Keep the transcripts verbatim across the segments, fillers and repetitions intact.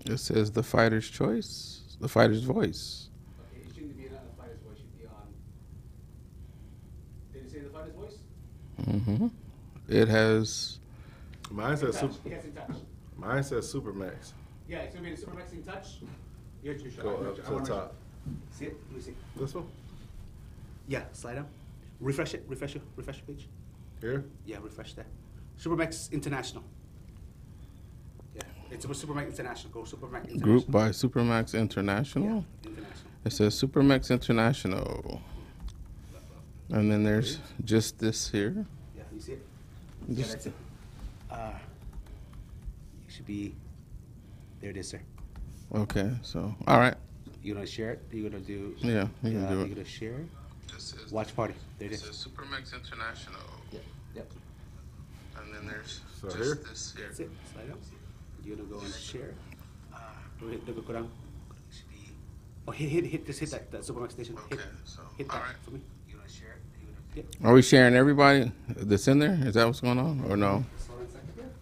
It says the fighter's choice, the fighter's voice. Okay, it shouldn't be on the fighter's voice. It should be on. Did it say the fighter's voice? Mm-hmm. It has. Mine says Touch. super. Yes, in touch. Mine says Supermax. Yeah, it's gonna be the Supermax in touch. Yeah, you should. Go I up wanna- to I the wanna- top. See it? Let me see. This one Yeah, slide down. Refresh it. Refresh it. Refresh the page. here. Yeah, refresh that. Supermax International. Yeah, it's a Supermax International. Go Supermax International. Group by Supermax International. Yeah, International. It says Supermax International. And then there's just this here. Yeah, you see it? Yeah, Just- that's it. Uh, it should be. There it is, sir. Okay, so, all right. You gonna share it? You gonna do? Yeah, you can uh, do You it. gonna share? Watch party. There it is. Supermax International. Yep. Yep. And then there's So just here? this That's it. Slide up. You're gonna go and share. Uh, go hit. Go, go down. It should be. Oh, hit, hit, hit. Just hit that, that Supermax station. Hit, Okay, so, hit that alright. for me. You gonna share it? You gonna? Yep. Are we sharing everybody that's in there? Is that what's going on, or no? Hold on a second here.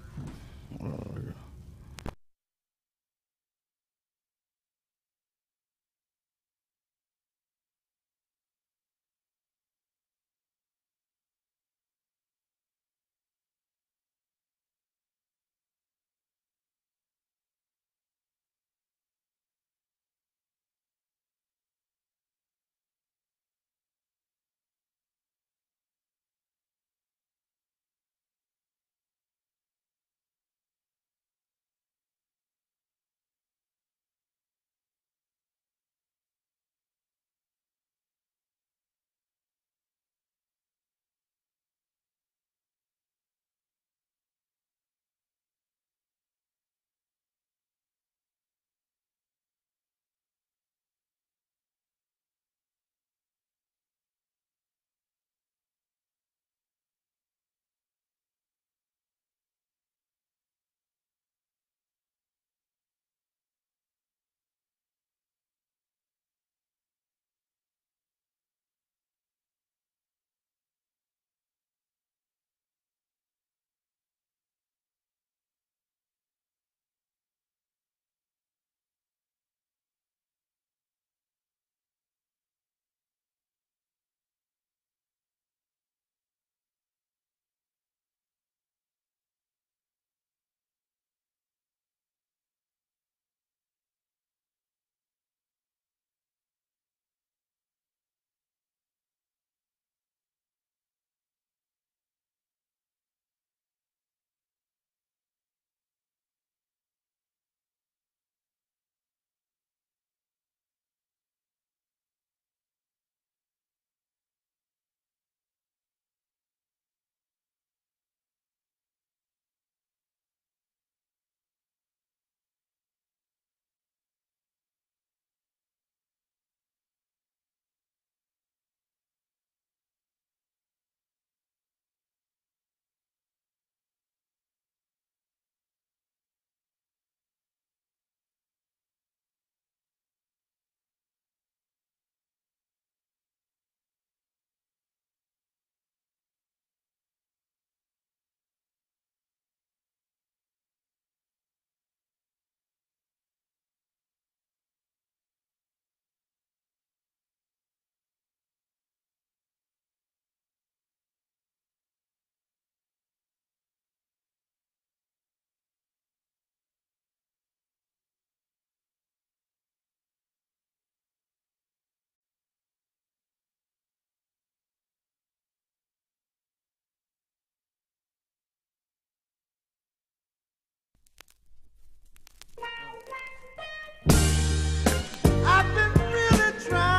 I've been really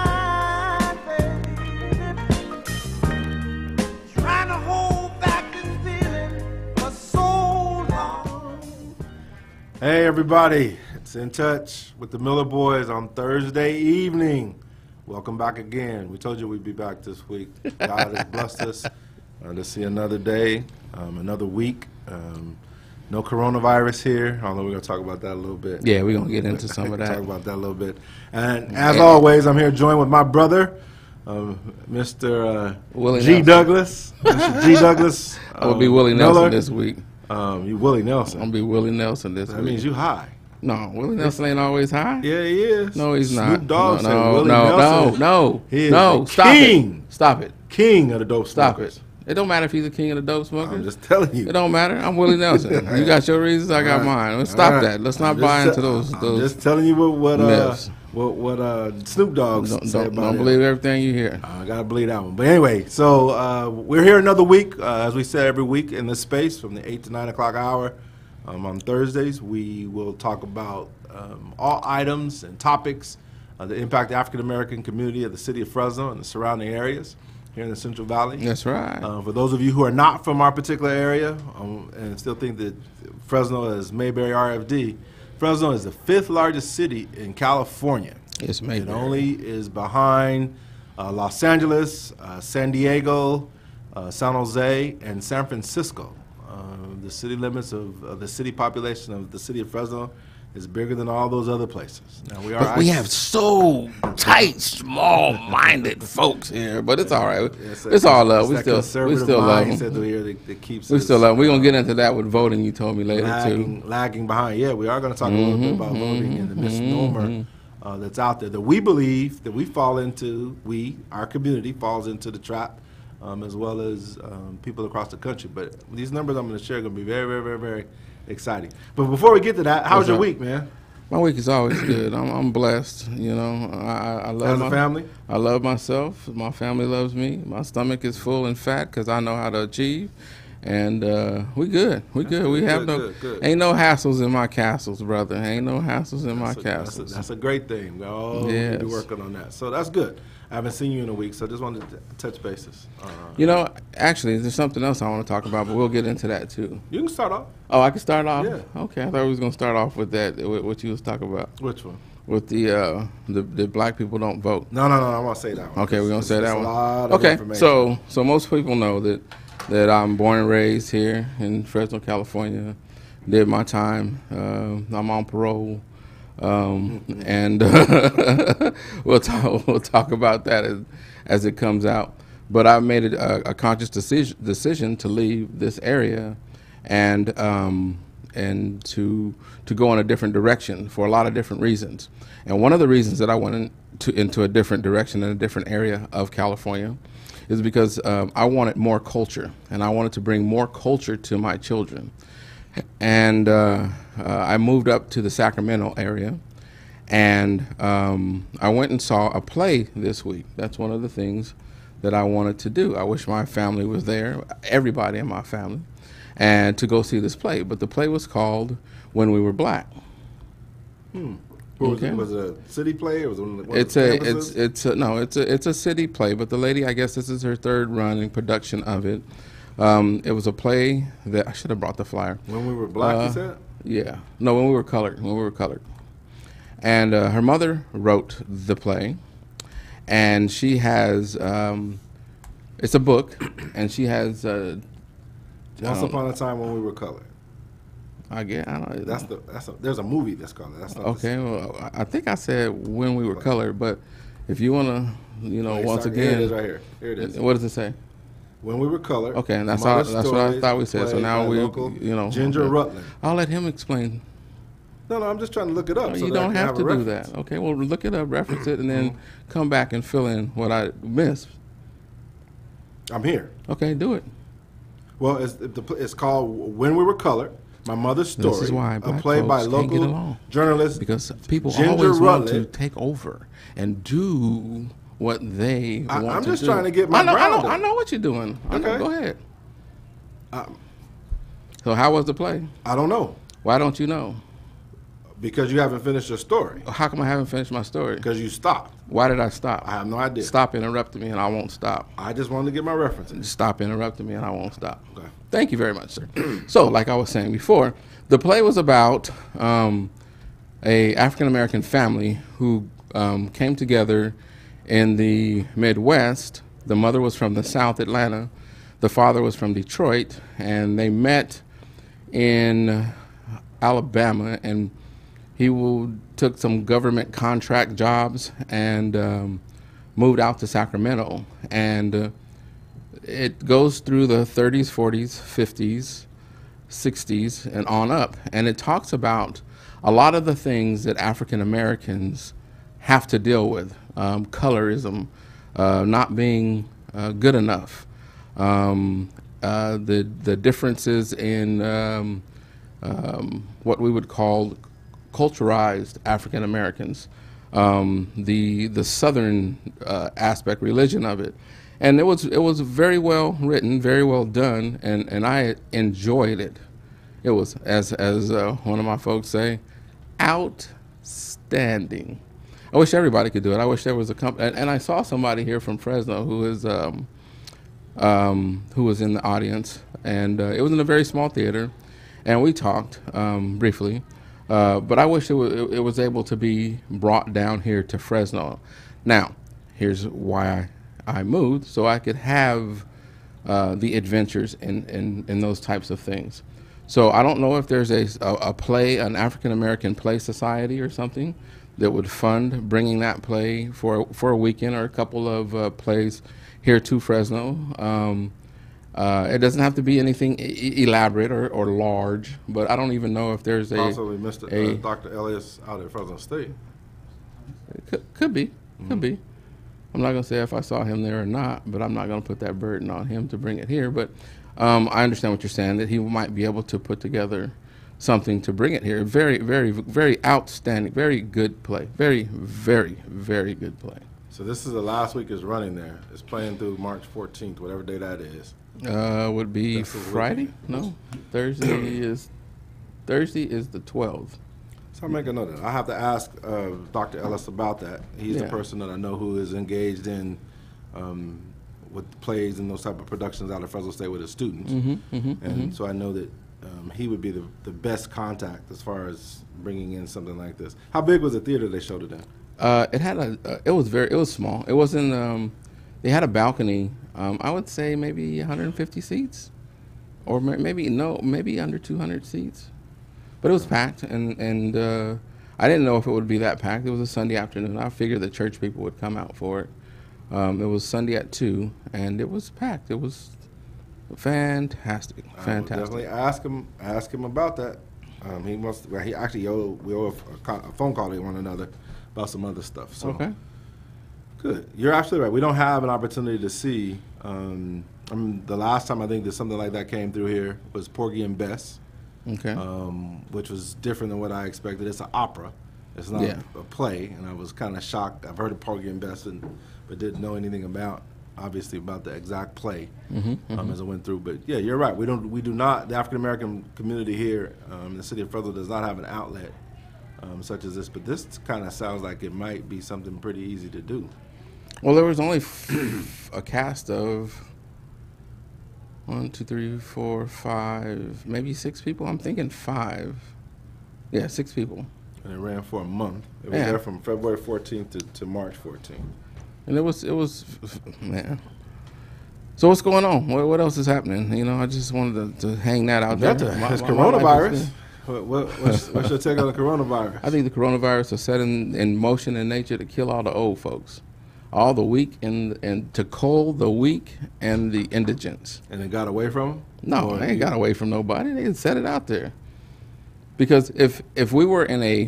trying, baby, trying to hold back this feeling for so long. Hey everybody, it's In Touch with the Miller Boys on Thursday evening. Welcome back again. We told you we'd be back this week. God has blessed us uh, to see another day, um, another week. Um, no coronavirus here, although we're going to talk about that a little bit. Yeah, we're going to get into some of Talk that. about that a little bit. And as Yeah. always, I'm here joined with my brother, um, Mister Uh, Willie G. Nelson. Douglas. Mister G. Douglas. I will be um, Willie Miller. Nelson this week. Um, you Willie Nelson. I'm going to be Willie Nelson this That week. means you high. No, Willie Nelson ain't always high. Yeah, he is. No, he's not. Snoop Dogg no, said no, Willie no, Nelson no, no, he is no. the Stop king. it. Stop it. King of the dope Stop smokers. it. It don't matter if he's the king of the dope smokers. I'm just telling you. It don't matter. I'm Willie Nelson. You got your reasons. I got All right. mine. Let's stop All right. that. Let's not I'm buy just into te- those. I'm those just telling you what what uh, myths. what what uh, Snoop Dogg don't said don't, about don't him. believe everything you hear. I gotta believe that one. But anyway, so uh, we're here another week, uh, as we said every week in this space from the eight to nine o'clock hour. Um, on Thursdays, we will talk about um, all items and topics uh, that impact the African American community of the city of Fresno and the surrounding areas here in the Central Valley. That's right. Uh, for those of you who are not from our particular area um, and still think that Fresno is Mayberry R F D, Fresno is the fifth largest city in California. It's It Mayberry. only is behind uh, Los Angeles, uh, San Diego, uh, San Jose, and San Francisco. Uh, the city limits of, of the city population of the city of Fresno is bigger than all those other places. Now we are. But we ice- have so tight, small-minded folks here. But it's all right. It's, It's all love. it's We that still, we conservative still love mindset them. that, here that, that keeps We us, still love them. We're gonna get into that with voting. You told me later too. lagging, lagging behind. Yeah, we are going to talk a little bit about voting and the misnomer uh, that's out there that we believe that we fall into. We, our community, falls into the trap, um, as well as um, people across the country. But these numbers I'm going to share are going to be very, very, very, very exciting. But before we get to that, how's What's your up? week, man? My week is always good. I'm, I'm blessed. You know, I, I I love How's my the family? I love myself. My family loves me. My stomach is full and fat because I know how to achieve. And uh, we good. We good. We good, have no good, good. ain't no hassles in my castles, brother. Ain't no hassles in my That's a, that's, a, castles. that's a great thing. We all need to be Yes. working on that. So that's good. I haven't seen you in a week, so I just wanted to touch bases. Uh, You know, actually, there's something else I want to talk about, but we'll get into that too. you can start off. Oh, I can start off. Yeah. Okay, I thought we was gonna start off with that. With what you was talking about Which one? with the uh, the the black people don't vote. No, no, no. I want to say that one. Okay, we're gonna It's- say it's that a one. lot of Okay, information. so so most people know that that I'm born and raised here in Fresno, California. Did my time. Uh, I'm on parole, um, and we'll talk we'll talk about that as as it comes out. But I made it a, a conscious decision decision to leave this area, and um, and to to go in a different direction for a lot of different reasons. And one of the reasons that I went into into a different direction in a different area of California is because um, I wanted more culture, and I wanted to bring more culture to my children. And uh, uh, I moved up to the Sacramento area, and um, I went and saw a play this week. That's one of the things that I wanted to do. I wish my family was there, everybody in my family, and to go see this play. But the play was called When We Were Black. What was, Okay. it, was it a city play or was it one of the, one of It's the a campuses? it's it's a, no it's a it's a city play, but the lady, I guess this is her third run in production of it. Um, it was a play that I should have brought the flyer. When we were black, Uh, you said? Yeah, no, when we were colored, when we were colored, and uh, her mother wrote the play, and she has um, it's a book, and she has uh, Once um, upon a time when we were colored. I guess I don't. That's the that's a, there's a movie that's called it. That's not Okay, well, I I think I said when we were colored, but if you want to, you know, The, once here it is again, right here. Here it is. what does it say? When we were colored. Okay, and that's Mother all- that's what I Stories thought we said. So played now by we- local you know, Ginger okay. Rutland. I'll let him explain. No, no, I'm just trying to look it up. No, so you that I don't can have a to do reference. that. Okay, well, look it up, reference it, and then come back and fill in what I missed. I'm here. Okay, do it. Well, it's, the, it's called When We Were Colored. My Mother's Story. This is why a black play by folks can't get local along. journalist. Because people Ginger always want to Rutland. take over and do what they I- want I'm to just do. trying to get my I know, I ground know, I up. know what you're doing. I know, Okay. go ahead. Um, So how was the play? I don't know Why don't you know? because you haven't finished your story How come I haven't finished my story? because you stopped. Why did I stop? I have no idea. Stop interrupting me and I won't stop. I just wanted to get my references. Stop interrupting me and I won't stop. Okay. Thank you very much, sir. So, like I was saying before, the play was about um, a African American family who um, came together in the Midwest. The mother was from the South Atlanta, the father was from Detroit, and they met in Alabama, and he will, took some government contract jobs and um, moved out to Sacramento. And uh, it goes through the thirties, forties, fifties, sixties, and on up. And it talks about a lot of the things that African Americans have to deal with, um, colorism, uh, not being uh, good enough, um, uh, the the differences in um, um, what we would call culturalized African Americans, um, the the Southern uh, aspect, religion of it, and it was it was very well written, very well done, and, and I enjoyed it. It was, as as uh, one of my folks say, outstanding. I wish everybody could do it. I wish there was a company, and, and I saw somebody here from Fresno who is um, um, who was in the audience, and uh, it was in a very small theater, and we talked um, briefly. Uh, but I wish it, w- it was able to be brought down here to Fresno. Now, here's why I, I moved, so I could have uh, the adventures in, in, in those types of things. So I don't know if there's a, a, a play, an African American play society or something that would fund bringing that play for, for a weekend or a couple of uh, plays here to Fresno. Um, Uh, it doesn't have to be anything e- elaborate or, or large, but I don't even know if there's a. Possibly Mister a Uh, Doctor Elias out at Fresno State. It could, could be, Mm-hmm. could be. I'm not gonna say if I saw him there or not, but I'm not gonna put that burden on him to bring it here. But um, I understand what you're saying, that he might be able to put together something to bring it here. Very, very, very outstanding, very good play. Very, very, very good play. So this is the last week it's running there. It's playing through March fourteenth, whatever day that is. Uh, would be That's a Friday? No, Thursday is Thursday is the twelfth. So I'll make a note of that. I have to ask uh, Doctor Ellis about that. He's the Yeah. person that I know who is engaged in um, with plays and those type of productions out of Fresno State with his students. Mm-hmm, mm-hmm, and so I know that um, he would be the, the best contact as far as bringing in something like this. How big was the theater they showed it in? Uh, it had a. Uh, it was very. It was small. It wasn't. Um, they had a balcony. Um, I would say maybe one hundred fifty seats, or ma- maybe no, maybe under two hundred seats. But it was packed, and and uh, I didn't know if it would be that packed. It was a Sunday afternoon. I figured the church people would come out for it. Um, it was Sunday at two, and it was packed. It was fantastic, I will fantastic. definitely ask him ask him about that. Um, he must. Well, he actually owe, we owe a, co- a phone call to one another about some other stuff. So. Okay. Good. You're absolutely right. We don't have an opportunity to see. Um, I mean, the last time I think that something like that came through here was Porgy and Bess, Okay. um, which was different than what I expected. It's an opera. It's not Yeah. a, a play, and I was kind of shocked. I've heard of Porgy and Bess, and, but didn't know anything about, obviously, about the exact play Mm-hmm, um, as I went through. But yeah, you're right. We don't. We do not. The African American community here um, in the city of Fresno does not have an outlet um, such as this. But this kind of sounds like it might be something pretty easy to do. Well, there was only f- a cast of one, two, three, four, five, maybe six people. I'm thinking five. Yeah, six people. And it ran for a month. It was Yeah. there from February fourteenth to, to March fourteenth. And it was, it was, man. So what's going on? What, what else is happening? You know, I just wanted to, to hang that out there. That's My- it's my- my life coronavirus. is- What, what, what's, what's your take on the coronavirus? I think the coronavirus is set in, in motion in nature to kill all the old folks, all the weak, and and to cull the weak and the indigents. And it got away from him? No, Or they ain't got away from nobody. They just set it out there. Because if if we were in a,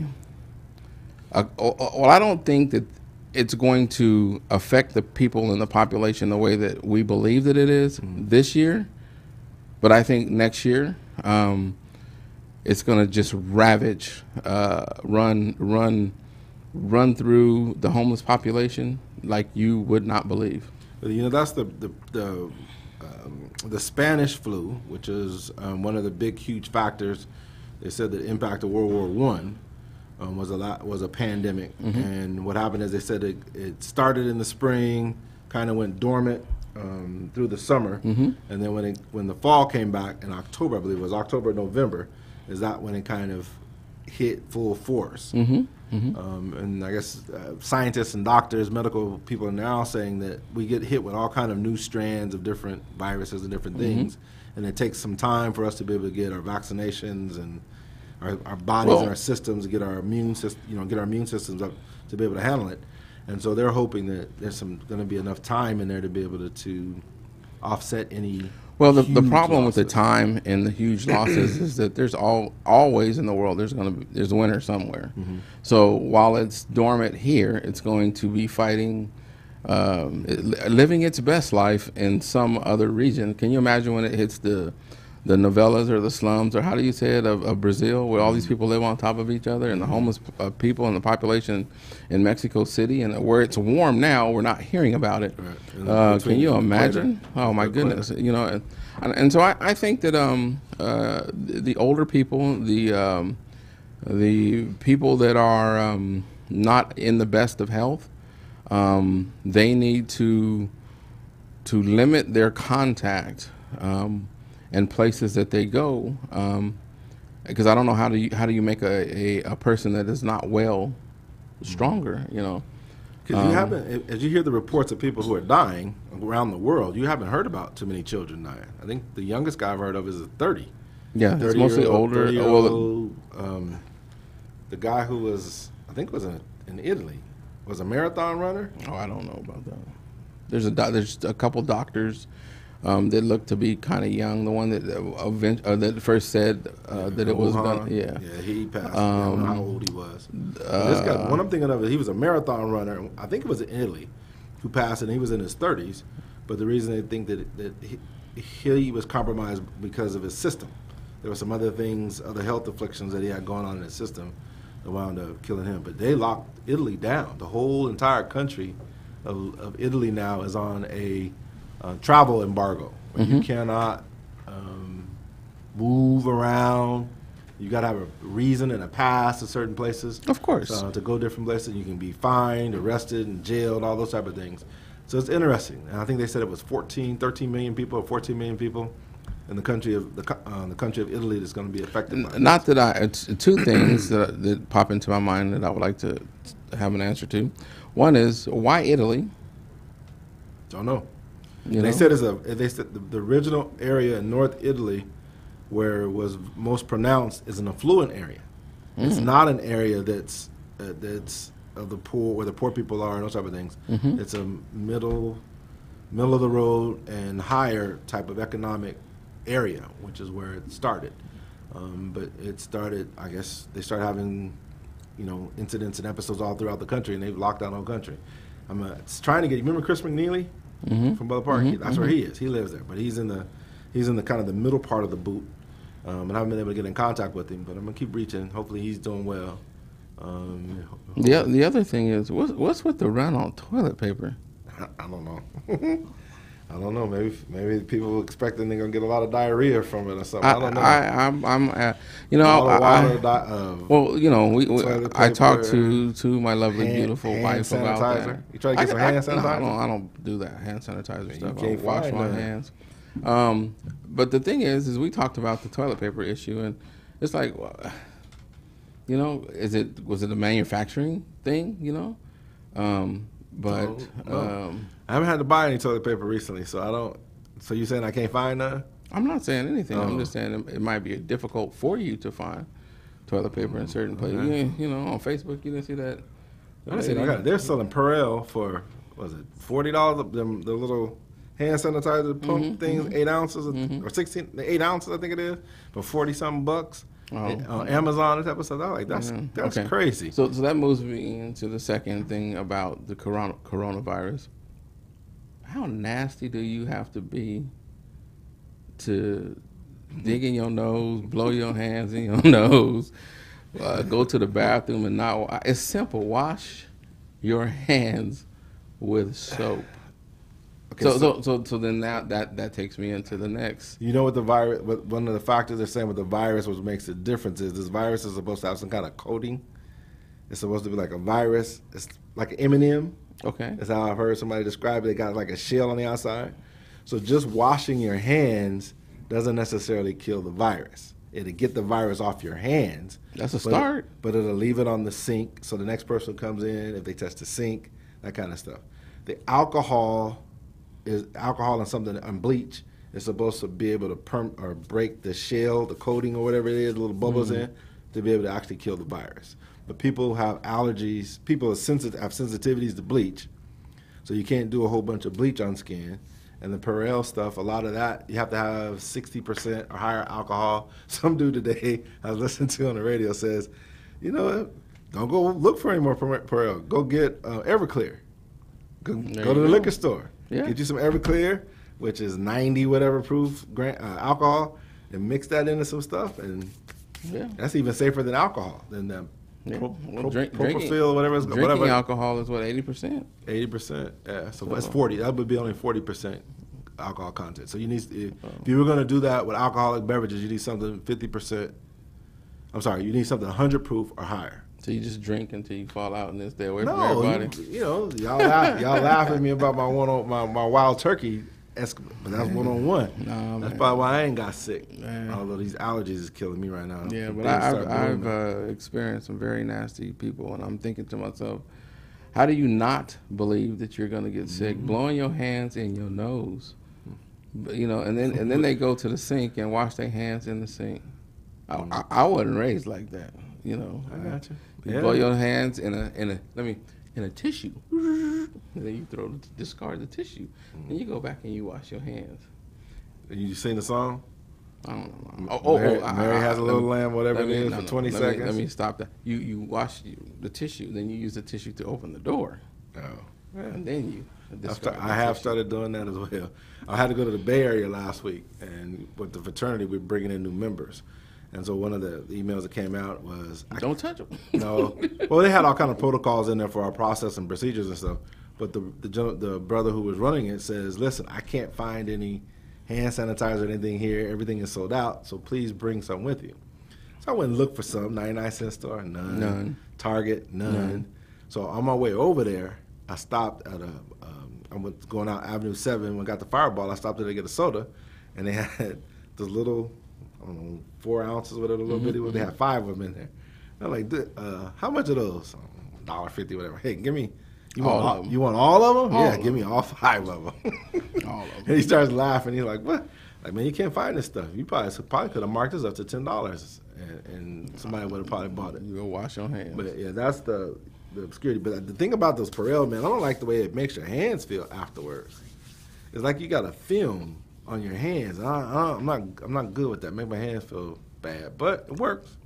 a, well, I don't think that it's going to affect the people in the population the way that we believe that it is Mm-hmm. this year. But I think next year, um, it's going to just ravage, uh, run, run, run through the homeless population like you would not believe. But, you know, that's the the the, um, the Spanish flu, which is um, one of the big, huge factors. They said that impacted World War One um, was a lot was a pandemic, Mm-hmm. and what happened is they said it, it started in the spring, kind of went dormant um, through the summer, Mm-hmm. and then when it, when the fall came back in October, I believe it was October, November, is that when it kind of hit full force. Mm-hmm. Mm-hmm. Um, and I guess uh, scientists and doctors, medical people are now saying that we get hit with all kind of new strands of different viruses and different things, and it takes some time for us to be able to get our vaccinations and our, our bodies Well- and our systems to get our immune system, you know, get our immune systems up to be able to handle it. And so they're hoping that there's some going to be enough time in there to be able to, to offset any Well, the, the Huge problem with the losses. time and the huge losses is that there's all always in the world there's going to be there's a winner somewhere. Mm-hmm. So while it's dormant here, it's going to be fighting, um, it- living its best life in some other region. Can you imagine when it hits the the novellas or the slums, or how do you say it, of, of Brazil, where all these people live on top of each other, and the homeless uh, people and the population in Mexico City, and where it's warm now, we're not hearing about it. Right. And Uh, between can you the imagine? equator- Oh my the equator. goodness! You know, and, and so I, I think that um, uh, the, the older people, the um, the people that are um, not in the best of health, um, they need to to limit their contact um, and places that they go, um, because I don't know how do you how do you make a, a, a person that is not well stronger, you know. Because you haven't, as you hear the reports of people who are dying around the world, you haven't heard about too many children dying. I think the youngest guy I've heard of is a thirty. Yeah, it's mostly thirty-year-old, older. Well, thirty-year-old, um, the guy who was, I think, was in, in Italy, was a marathon runner. oh, I don't know about that. There's a doc- there's a couple doctors um, that look to be kind of young. The one that uh, event- uh, that first said uh, that it was Wuhan. done. Yeah. yeah, he passed. I don't know how Um, old he was. But this guy, one I'm thinking of, he was a marathon runner. I think it was in Italy, who passed, and he was in his thirties. But the reason they think that that he, he was compromised because of his system. There were some other things, other health afflictions that he had going on in his system that wound up killing him. But they locked Italy down. The whole entire country of, of Italy now is on a uh, travel embargo. Where You cannot um, move around. You got to have a reason and a pass to certain places. Of course. Uh, to go different places, you can be fined, arrested, and jailed, all those type of things. So it's interesting. And I think they said it was fourteen, thirteen million people, or fourteen million people in the country of the co- uh, the country of Italy that's going to be affected by N- Not that I. It's two things that, that pop into my mind that I would like to have an answer to. One is why Italy? Don't know. You they know? said it's a. They said the, the original area in North Italy, where it was most pronounced, is an affluent area. It's not an area that's uh, that's of the poor, where the poor people are, and those type of things. It's a middle, middle of the road and higher type of economic area, which is where it started. Um, but it started, I guess, they started having, you know, incidents and episodes all throughout the country, and they've locked down the whole country. I'm uh, it's trying to get. You remember Chris McNeely from Butler Park? He- That's where he is. He lives there, but he's in the he's in the kind of the middle part of the boot. Um, and I haven't been able to get in contact with him, but I'm gonna keep reaching. Hopefully, he's doing well. Um, The o- the other thing is what's what's with the run on toilet paper? I, I don't know. I don't know. Maybe maybe people expecting they're gonna get a lot of diarrhea from it or something. I, I, don't know. I I'm I'm uh, you know a lot of I, water, I, di- uh, well you know we, we toilet I talked paper, to to my lovely hand- beautiful hand wife about sanitizer. that. You try to get I- some I- hand no, sanitizer? I don't I don't do that hand sanitizer stuff. I can't wash find my none. hands. Um, but the thing is, is we talked about the toilet paper issue, and it's like, well, you know, is it was it a manufacturing thing? You know, um, but No, no. um, I haven't had to buy any toilet paper recently, so I don't. So you saying I can't find none? I'm not saying anything. I'm Oh. just saying it, it might be difficult for you to find toilet paper in certain places. Okay. You, you know, on Facebook, you didn't see that. I didn't see it. I got it. They're selling Perel for what was it forty dollars? Them the little hand sanitizer pump Mm-hmm, things, eight ounces or sixteen, eight ounces I think it is, for forty something bucks. Oh. On Amazon and type of stuff. I was like, that's Mhm. that's Okay. crazy. So, so that moves me into the second thing about the corona, coronavirus. How nasty do you have to be to dig in your nose, blow your hands in your nose, uh, go to the bathroom and not? wa- It's simple. Wash your hands with soap. Okay, So, so, so, so then that that that takes me into the next. You know what the virus? What one of the factors they're saying with the virus, what makes the difference is this virus is supposed to have some kind of coating. It's supposed to be like a virus. It's like an M and M. Okay. That's how I've heard somebody describe it. They got like a shell on the outside. So just washing your hands doesn't necessarily kill the virus. It'll get the virus off your hands. That's a but- start. But it'll leave it on the sink. So the next person who comes in, if they touch the sink, that kind of stuff. The alcohol is alcohol and something and bleach is supposed to be able to perm or break the shell, the coating or whatever it is, the little bubbles in, to be able to actually kill the virus. But people have allergies. People are sensitive, have sensitivities to bleach, so you can't do a whole bunch of bleach on skin. And the Perel stuff, a lot of that, you have to have sixty percent or higher alcohol. Some dude today I was listening to on the radio says, you know what, don't go look for any more Perel. Go get uh, Everclear. Go, go to the go. liquor store. Yeah. Get you some Everclear, which is ninety whatever proof gra- uh, alcohol, and mix that into some stuff. And Yeah. that's even safer than alcohol, than the Yeah. pro, Well, pro, drink- propofol, drinking- whatever it's Drinking whatever. alcohol is what, eighty percent? eighty percent. Yeah, so So- that's forty. That would be only forty percent alcohol content. So you need, if, Oh. if you were going to do that with alcoholic beverages, you need something fifty percent. I'm sorry, you need something one hundred proof or higher. So you just drink until you fall out and then stay away from No, everybody? you, you know, y'all laugh, y'all laugh at me about my one on my, my wild turkey, esc- but that's one on one. Nah, That's man. probably why I ain't got sick. Man. Although these allergies is killing me right now. Yeah, Things but I, start I've, blooming. I've uh, experienced some very nasty people, and I'm thinking to myself, how do you not believe that you're going to get sick? Mm-hmm. Blowing your hands in your nose, but, you know, and then and then they go to the sink and wash their hands in the sink. I, I, I wasn't raised like that, you know. I got you. You Yeah. blow your hands in a in a let me in a tissue, and then you throw the, discard the tissue, and you go back and you wash your hands. You sing the song? I don't know. Oh, oh, Mary, oh, I- Mary I- has a let little me- lamb, whatever let it me- is, no, for no, twenty let me- seconds. Let me stop that. You you wash you, the tissue, then you use the tissue to open the door, Oh. and then you. I've discard sta- the I have tissue. started doing that as well. I had to go to the Bay Area last week, and with the fraternity, we're bringing in new members. And so one of the emails that came out was, I Don't touch them. No, well, they had all kind of protocols in there for our process and procedures and stuff. But the the, gen- the brother who was running it says, "Listen, I can't find any hand sanitizer or anything here. Everything is sold out. So please bring some with you." So I went and looked for some. ninety-nine cent store, none. None. Target, none. None. So on my way over there, I stopped at a. Um, I was going out Avenue Seven. When I got the Fireball, I stopped there to get a soda, and they had this little. I don't know, four ounces, whatever the little bitty was. They had five of them in there. I'm like, "Th- uh, how much are those? one dollar fifty, whatever. Hey, give me, you All want of all, them. you want all of them? All yeah, of give me all five of them. All of 'em. And he starts laughing. He's like, what? Like, man, you can't find this stuff. You probably probably could have marked this up to ten dollars, and, and somebody would have probably bought it. You go wash your hands. But yeah, that's the the obscurity. But the thing about those Perel, man, I don't like the way it makes your hands feel afterwards. It's like you got a film on your hands. I, I, I'm not I'm not good with that. Make my hands feel bad, but it works.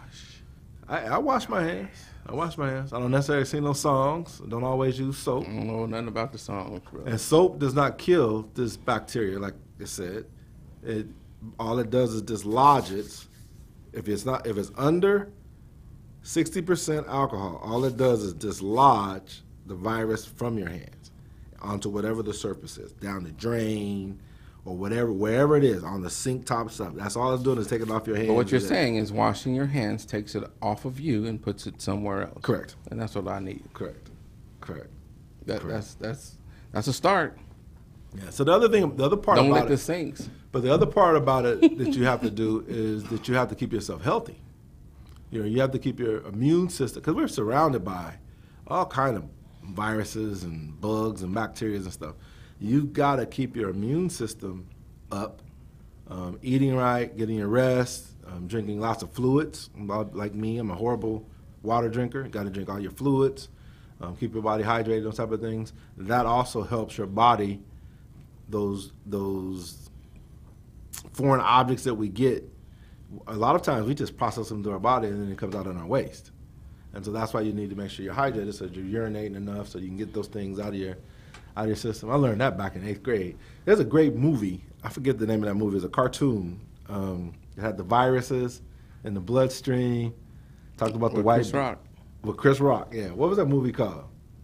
I, I wash my hands. I wash my hands. I don't necessarily sing no songs. I don't always use soap. I don't know nothing about the song, bro. And soap does not kill this bacteria, like it said. It all it does is dislodge it. If it's not, if it's under sixty percent alcohol, all it does is dislodge the virus from your hands onto whatever the surface is, down the drain or whatever, wherever it is, on the sink top stuff. That's all it's doing is taking it off your hands. But what you're and- saying is washing your hands takes it off of you and puts it somewhere else. Correct. And that's what I need. Correct. Correct. That, Correct. that's that's that's a start. Yeah. So the other thing, the other part Don't about lick the it, sinks. but the other part about it that you have to do is that you have to keep yourself healthy. You know, you have to keep your immune system, because we're surrounded by all kind of viruses and bugs and bacteria and stuff. You've got to keep your immune system up, um, eating right, getting your rest, um, drinking lots of fluids. About like me, I'm a horrible water drinker. You got to drink all your fluids, um, keep your body hydrated, those type of things. That also helps your body. Those those foreign objects that we get, a lot of times we just process them through our body and then it comes out in our waste. And so that's why you need to make sure you're hydrated, so that you're urinating enough so you can get those things out of your out of your system. I learned that back in eighth grade. There's a great movie. I forget the name of that movie. It's a cartoon. Um, it had the viruses in the bloodstream. Talked about the With white Chris Rock. with Chris Rock. Yeah. What was that movie called?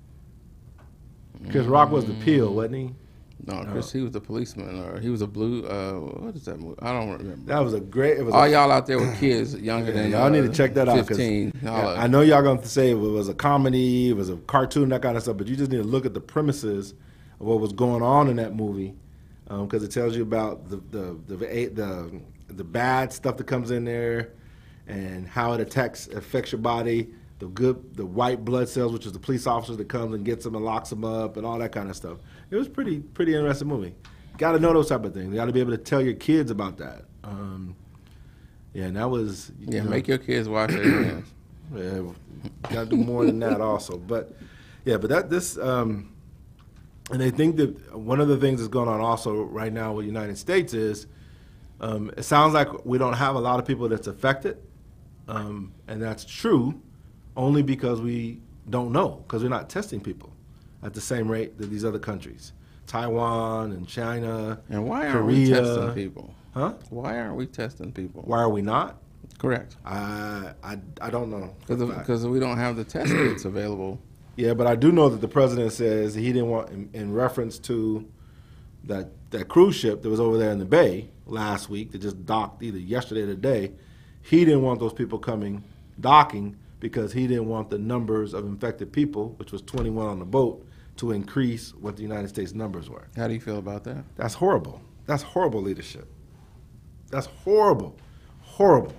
Chris Rock was the pill, wasn't he? No, Chris, he was a policeman, or he was a blue. Uh, what is that movie? I don't remember. That was a great. It was All a, y'all out there with kids younger Yeah, than y'all uh, need to check that out. 'cause, fifteen. yeah, Y'all, uh, I know y'all going to say it was a comedy, it was a cartoon, that kind of stuff, but you just need to look at the premises of what was going on in that movie, because it tells you about the the, the the the bad stuff that comes in there, and how it attacks affects your body. The good, the white blood cells, which is the police officer that comes and gets them and locks them up, and all that kind of stuff. It was pretty pretty interesting movie. Got to know those type of things. You got to be able to tell your kids about that. Um, yeah, and that was you yeah, know, make your kids wash their hands. yeah, got to do more than that also. But yeah, but that this um, and they think that one of the things that's going on also right now with the United States is um, it sounds like we don't have a lot of people that's affected, um, and that's true only because we don't know, because we're not testing people at the same rate that these other countries, Taiwan and China, And why aren't Korea. we testing people? Huh? Why aren't we testing people? Why are we not? Correct. I I, I don't know. for a fact. Because we don't have the test kits available. Yeah, but I do know that the president says he didn't want, in, in reference to that that cruise ship that was over there in the bay last week that just docked either yesterday or today, he didn't want those people coming docking because he didn't want the numbers of infected people, which was twenty-one on the boat, to increase what the United States numbers were. How do you feel about that? That's horrible. That's horrible leadership. That's horrible. Horrible.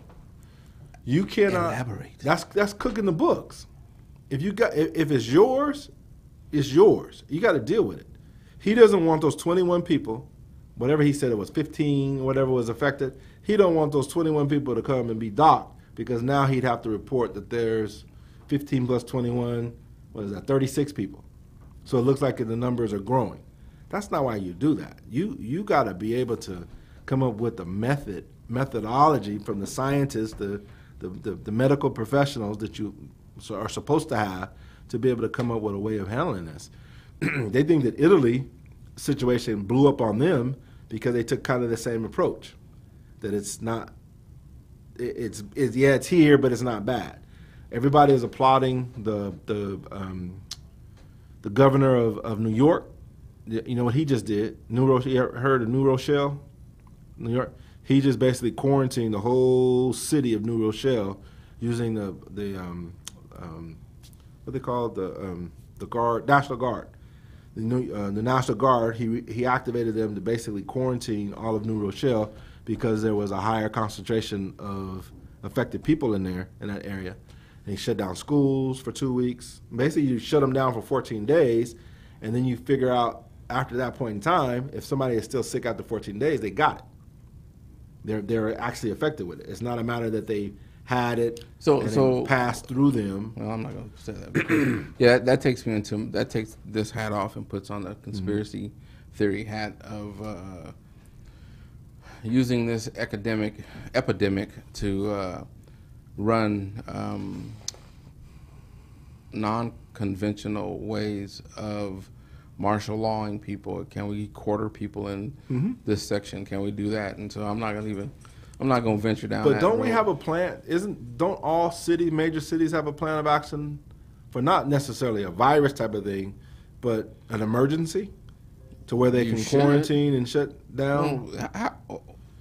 You cannot Elaborate. That's that's cooking the books. If you got if, if it's yours, it's yours. You got to deal with it. He doesn't want those twenty-one people, whatever he said it was fifteen, whatever was affected. He don't want those twenty-one people to come and be docked because now he'd have to report that there's fifteen plus twenty-one, what is that, thirty-six people. So it looks like the numbers are growing. That's not why you do that. You you got to be able to come up with a method, methodology from the scientists, the the, the, the medical professionals that you so are supposed to have to be able to come up with a way of handling this. They think that Italy situation blew up on them because they took kind of the same approach, that it's not, it, it's, it's yeah, it's here, but it's not bad. Everybody is applauding the the um, the governor of, of New York. You know what he just did? New Ro- you ever heard of New Rochelle, New York? He just basically quarantined the whole city of New Rochelle using the the um, um, what they call it, the um, the guard, National Guard. The, new, uh, the National Guard, he he activated them to basically quarantine all of New Rochelle because there was a higher concentration of affected people in there, in that area. And he shut down schools for two weeks. Basically, you shut them down for fourteen days, and then you figure out after that point in time, if somebody is still sick after fourteen days, they got it. They're they're actually affected with it. It's not a matter that they had it So- and so- it passed through them. Well, I'm not going to say that. because- yeah, that, that takes me into that takes this hat off and puts on the conspiracy theory hat of uh, using this academic epidemic to uh, run um, non-conventional ways of martial lawing people. Can we quarter people in Mm-hmm. this section? Can we do that? And so I'm not going to even. I'm not going to venture down. But that don't we road. have a plan? Isn't don't all city major cities have a plan of action for not necessarily a virus type of thing, but an emergency to where they You can should. quarantine and shut down? Well, how-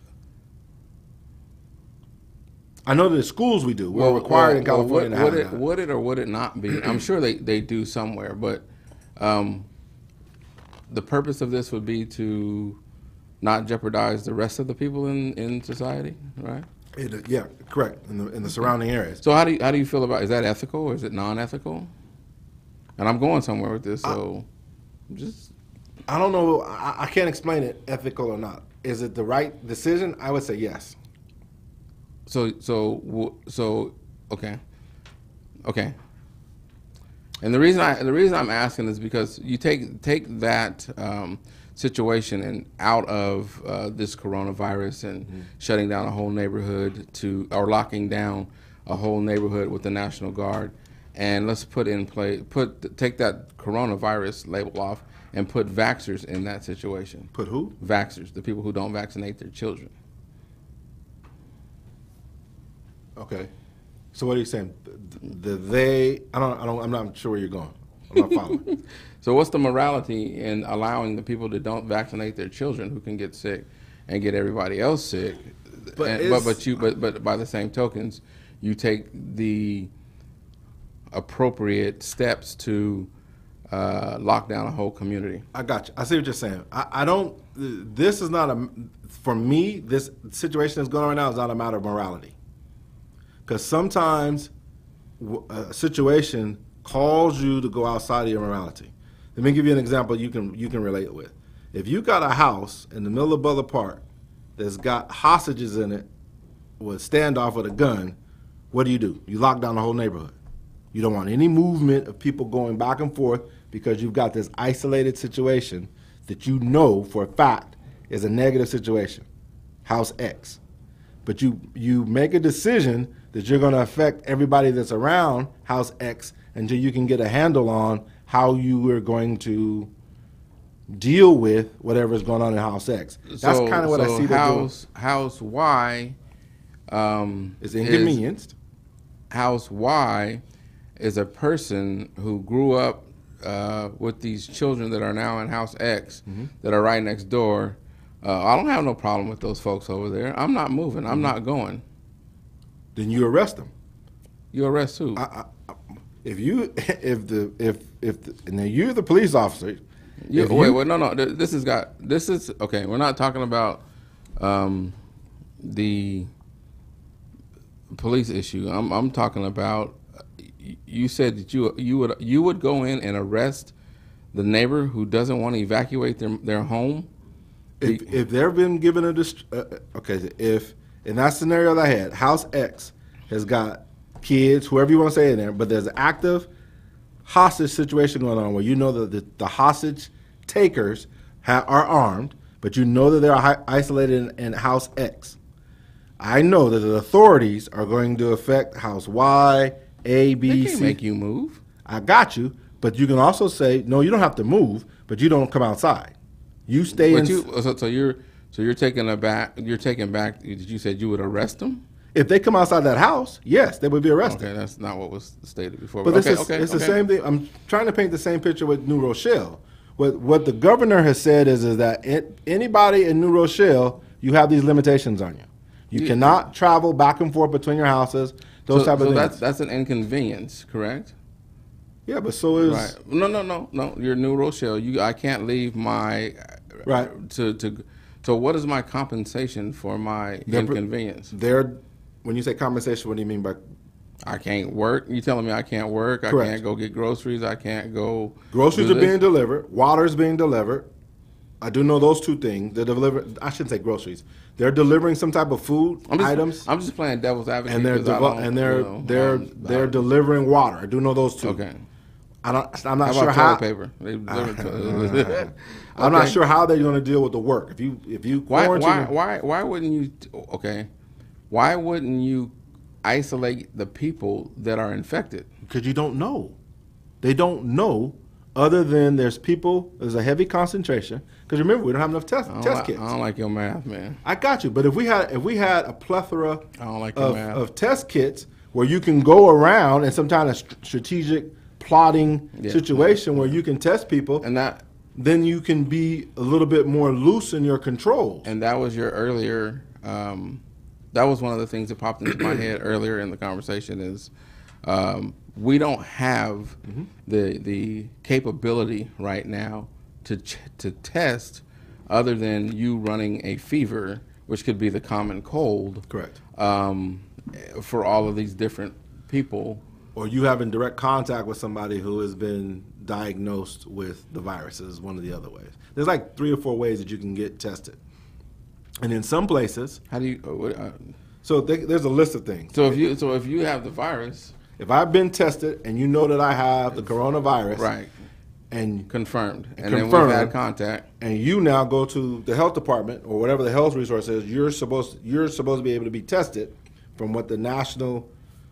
I know that in schools we do. We're Well, required well, in California well, to would, have it, that. would it or would it not be? I'm sure they, they do somewhere, but um, the purpose of this would be to not jeopardize the rest of the people in, in society, right? It- yeah, correct. In the in the surrounding areas. So how do you, how do you feel about, is that ethical or is it non-ethical? And I'm going somewhere with this, so just I don't know. I, I can't explain it, ethical or not. Is it the right decision? I would say yes. so so w- so okay, okay. And the reason I the reason I'm asking is because you take take that um, situation and out of uh, this coronavirus and Mm-hmm. shutting down a whole neighborhood to or locking down a whole neighborhood with the National Guard, and let's put in play put take that coronavirus label off and put vaxxers in that situation. Put who? Vaxxers, the people who don't vaccinate their children. Okay. So what are you saying? The, the they? I don't. I don't. I'm not sure where you're going. I'm not following. So what's the morality in allowing the people that don't vaccinate their children who can get sick and get everybody else sick? But And- is- but, but you but but by the same tokens, you take the appropriate steps to uh, lock down a whole community. I got you. I see what you're saying. I, I don't. This is not a. For me, this situation that's going on right now is not a matter of morality. Because sometimes w- a situation calls you to go outside of your morality. Let me give you an example you can you can relate with. If you got a house in the middle of Butler Park that's got hostages in it with standoff with a gun, what do you do? You lock down the whole neighborhood. You don't want any movement of people going back and forth because you've got this isolated situation that you know for a fact is a negative situation, House X. But you you make a decision that you're going to affect everybody that's around House X until you can get a handle on how you are going to deal with whatever's going on in House X. That's So- kind of what so I see them doing. House House Y um, It's is- inconvenienced. House Y is a person who grew up uh, with these children that are now in House X Mm-hmm. that are right next door. Uh, I don't have no problem with those folks over there. I'm not moving. I'm Mm-hmm. not going. Then you arrest them. You arrest who? I, I, I- if you if the if if the, and then you're the police officer. You, if wait, you- wait, no, no. th- This has got. This is okay. We're not talking about um, the police issue. I'm, I'm talking about. y- You said that you you would you would go in and arrest the neighbor who doesn't want to evacuate their their home. If, if they've been given a dist- uh, okay, if in that scenario that I had, House X has got kids, whoever you want to say in there, but there's an active hostage situation going on where you know that the, the hostage takers ha- are armed, but you know that they're hi- isolated in, in House X. I know that the authorities are going to affect House Y, A, They B, can't C. make you move. I got you, but you can also say no. You don't have to move, but you don't come outside. You stay in. But you so, so you're so you're taking a back. You're taking back. You said you would arrest them. If they come outside that house, yes, they would be arrested. Okay, that's not what was stated before. But But this okay, is, okay, it's okay. the same thing. I'm trying to paint the same picture with New Rochelle. What what the governor has said is is that it, anybody in New Rochelle, you have these limitations on you. You You- cannot travel back and forth between your houses. Those so, type of so things. that's that's an inconvenience, correct? yeah, but so is Right. No, no, no, no. You're New Rochelle. You, I can't leave my Right. to to. So what is my compensation for my They're pro- inconvenience? They're when you say compensation, what do you mean by I can't work. You telling me I can't work? I Correct. can't go get groceries. I can't go. groceries do are this? being delivered, water's being delivered. I do know those two things. They're delivering. I shouldn't say groceries. They're delivering some type of food I'm just, items. I'm just playing devil's advocate. and they're 'cause I devo- don't, and they're you know, they're um, they're I- delivering water. I do know those two. Okay. I don't. I'm How not sure about how. toilet paper? They deliver to- I'm not Okay. sure how they're going to deal with the work. If you if you Why, quarantine, why, why, why wouldn't you? Okay, why wouldn't you isolate the people that are infected? because you don't know. They don't know. Other than there's people, there's a heavy concentration. Because remember, we don't have enough test I don't, test like, kits. I don't like your math, man. I got you. But if we had if we had a plethora I don't like your of, math. of test kits where you can go around in some kind of st- strategic plotting Yeah. situation where you can test people, And that then you can be a little bit more loose in your control. and that was your earlier. Um, that was one of the things that popped into my head earlier in the conversation. Is um, we don't have Mm-hmm. the the capability right now to ch- to test, other than you running a fever, which could be the common cold. Correct. Um, for all of these different people. Or you having direct contact with somebody who has been diagnosed with the virus is one of the other ways. There's like three or four ways that you can get tested. And in some places, How do you? uh, what, uh, so th- there's a list of things. so if you so if you have the virus, If I've been tested and you know that I have the coronavirus, right, and confirmed, and then we've Confirmed. had contact. and you now go to the health department or whatever the health resource is, you're supposed you're supposed to be able to be tested from what the national.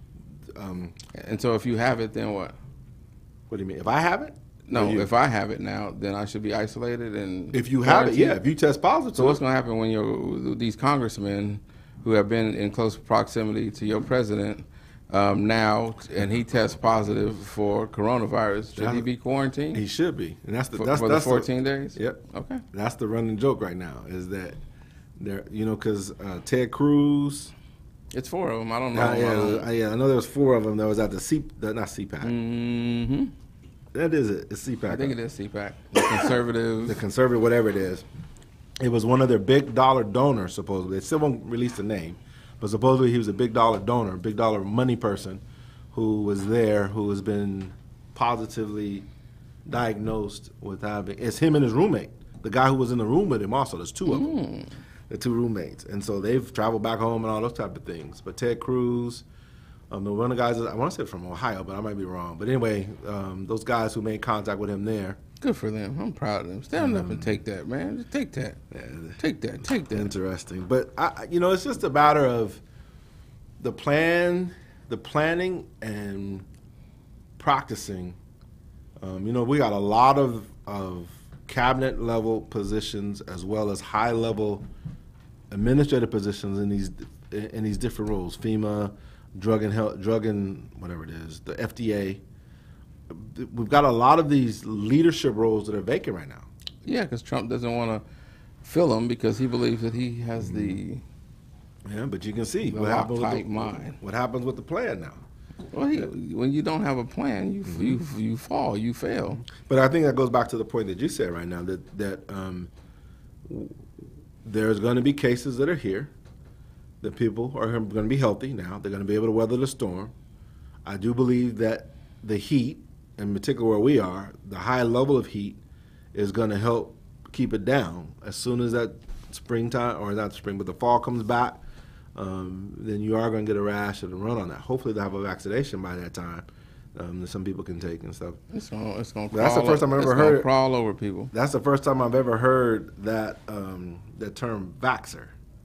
Um, And so if you have it, then what? what do you mean? If I have it? No, Or you? if I have it now, then I should be isolated and. If you have it, quarantined? yeah. If you test positive, So what's going to happen when you're these congressmen who have been in close proximity to your president um, now, and he tests positive for coronavirus? Should he be quarantined he should be, and that's the for, that's for that's the fourteen days? Yep. Okay. That's the running joke right now is that there, you know, because uh, Ted Cruz. It's four of them. I don't know. Uh, yeah, uh, yeah, I know there was four of them that was at the C, the, not C PAC. Mm-hmm. That is it. It's C PAC. I think it is C PAC. The conservative. The conservative, whatever it is. It was one of their big dollar donors, supposedly. They still won't release the name, but supposedly he was a big dollar donor, big dollar money person who was there, who has been positively diagnosed with having. It's him and his roommate, the guy who was in the room with him. Also, there's two of them, the two roommates, and so they've traveled back home and all those type of things. But Ted Cruz, Um, the one of the guys, I want to say from Ohio, but I might be wrong. But anyway, um, those guys who made contact with him there. Good for them. I'm proud of them. Stand up and take that, man. Just take that. Yeah, Take that. Take that. interesting. But I, you know, it's just a matter of the plan, the planning and practicing. Um, you know, we got a lot of of cabinet level positions as well as high level administrative positions in these in these different roles. FEMA, drug and health, drug and whatever it is, the F D A. We've got a lot of these leadership roles that are vacant right now. Yeah, because Trump doesn't want to fill them because he believes that he has the Yeah, but you can see The what happens with Loctite the, mind. what happens with the plan now. well. He, when you don't have a plan, you Mm-hmm. you you fall, you fail. But I think that goes back to the point that you said right now that that um, w- there's going to be cases that are here that people are going to be healthy now. They're going to be able to weather the storm. I do believe that the heat, in particular where we are, the high level of heat is going to help keep it down. As soon as that springtime, or not spring, but the fall comes back, um, then you are going to get a rash and a run on that. Hopefully they'll have a vaccination by that time um, that some people can take and stuff. It's gonna it's gonna. But that's the crawl first time I o- ever it's gonna heard it. Crawl over people. That's the first time I've ever heard that um, that term vaxxer.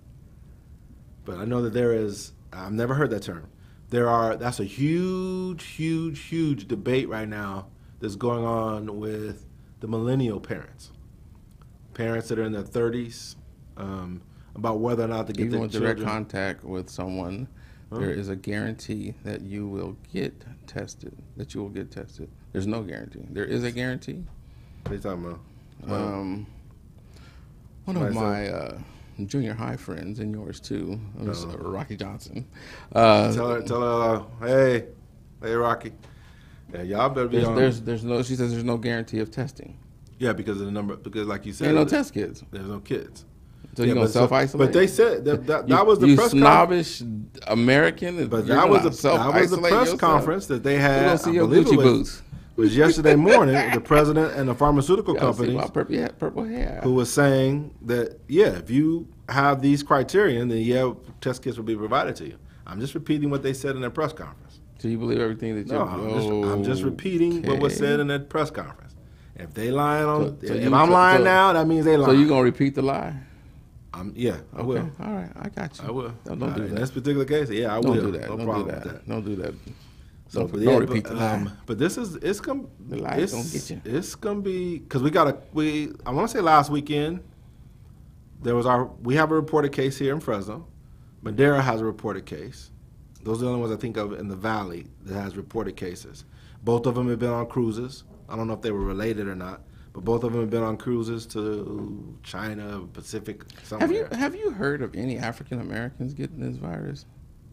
But I know that there is. I've never heard that term. There are. That's a huge, huge, huge debate right now that's going on with the millennial parents, parents that are in their thirties, um, about whether or not to get Even their with direct children. contact with someone, Huh? there is a guarantee that you will get tested. That you will get tested. There's no guarantee. There is a guarantee. What are you talking about? Um, one of Somebody my uh, junior high friends, and yours too, uh, Uh-oh. Rocky Johnson. Uh, Tell her, tell her, uh, hey, hey, Rocky. Yeah, y'all better be there's, on. there's there's no. She says there's no guarantee of testing. Yeah, because of the number. Because like you said, There ain't no test kits. there's no kids. So Yeah, you're gonna but so- self isolate. But they said that that, that you, was the you press conference. snobbish American. But you're that was gonna the that was the self-isolate press yourself. conference that they We're had. gonna see I your believe Gucci it was, boots. was yesterday morning. The president and the pharmaceutical You gotta see companies my purple, yeah, purple hair. who was saying that yeah, if you have these criterion, then yeah, test kits will be provided to you. I'm just repeating what they said in their press conference. So you believe everything that you? No, I'm just, I'm just repeating what was said in that press conference. If they lying on, So- so if you- I'm so- lying so- now, that means they lying. So you gonna repeat the lie? I'm, yeah, I Okay. will. All right, I got you. I will. Don't, don't Uh, do in that. this particular case, yeah, I Don't will. do that. No don't problem do that. with that. Don't do that. So, don't but don't yeah, repeat but, the lie. um, but this is it's gonna The lie it's, gonna get you. It's gonna be because we got a we. I want to say last weekend there was our we have a reported case here in Fresno. Madera has a reported case. Those are the only ones I think of in the valley that has reported cases. Both of them have been on cruises. I don't know if they were related or not, but both of them have been on cruises to China, Pacific, somewhere. Have you have you heard of any African Americans getting this virus?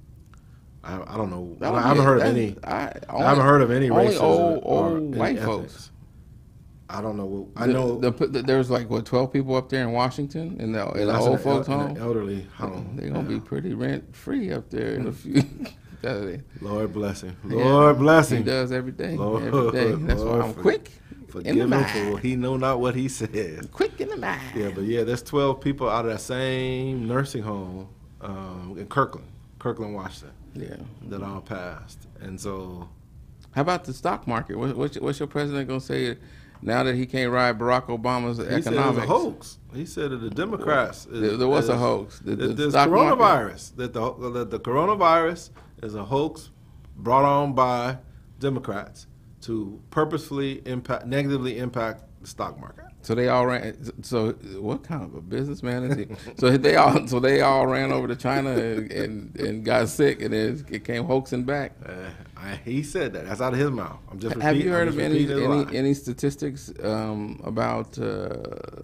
I, I don't know. That I would haven't be- heard of that- any. I, I haven't heard of any only races old, or, or old any white ethics. folks. I don't know. what- I The- know. the, the, there was like what twelve people up there in Washington in the, in the that's old an folks el- home. an elderly home. They're gonna Yeah. be pretty rent free up there in a few. Lord bless him. Yeah, Lord bless He him. does every day. Lord, every day. That's Lord, why I'm for- quick in Forgive the him mind. for he know not what he said. Quick in the mind. Yeah, but yeah, there's twelve people out of that same nursing home um, in Kirkland, Kirkland, Washington, Yeah. that all passed. And so, How about the stock market? What, what's, your, what's your president gonna say now that he can't ride Barack Obama's he economics? said it was a hoax. He said that the Democrats. There, is- there was a is- hoax. The, that the this stock market- coronavirus, that the, that the coronavirus is a hoax brought on by Democrats to purposefully impact, negatively impact the stock market. So they all ran. So what kind of a businessman is he? So they all. So they all ran over to China and, and, and got sick, and then it came hoaxing back. Uh, I, he said that. That's out of his mouth. I'm just. Have repeat- you heard I'm of just any repeating his any, lie. any statistics um, about uh,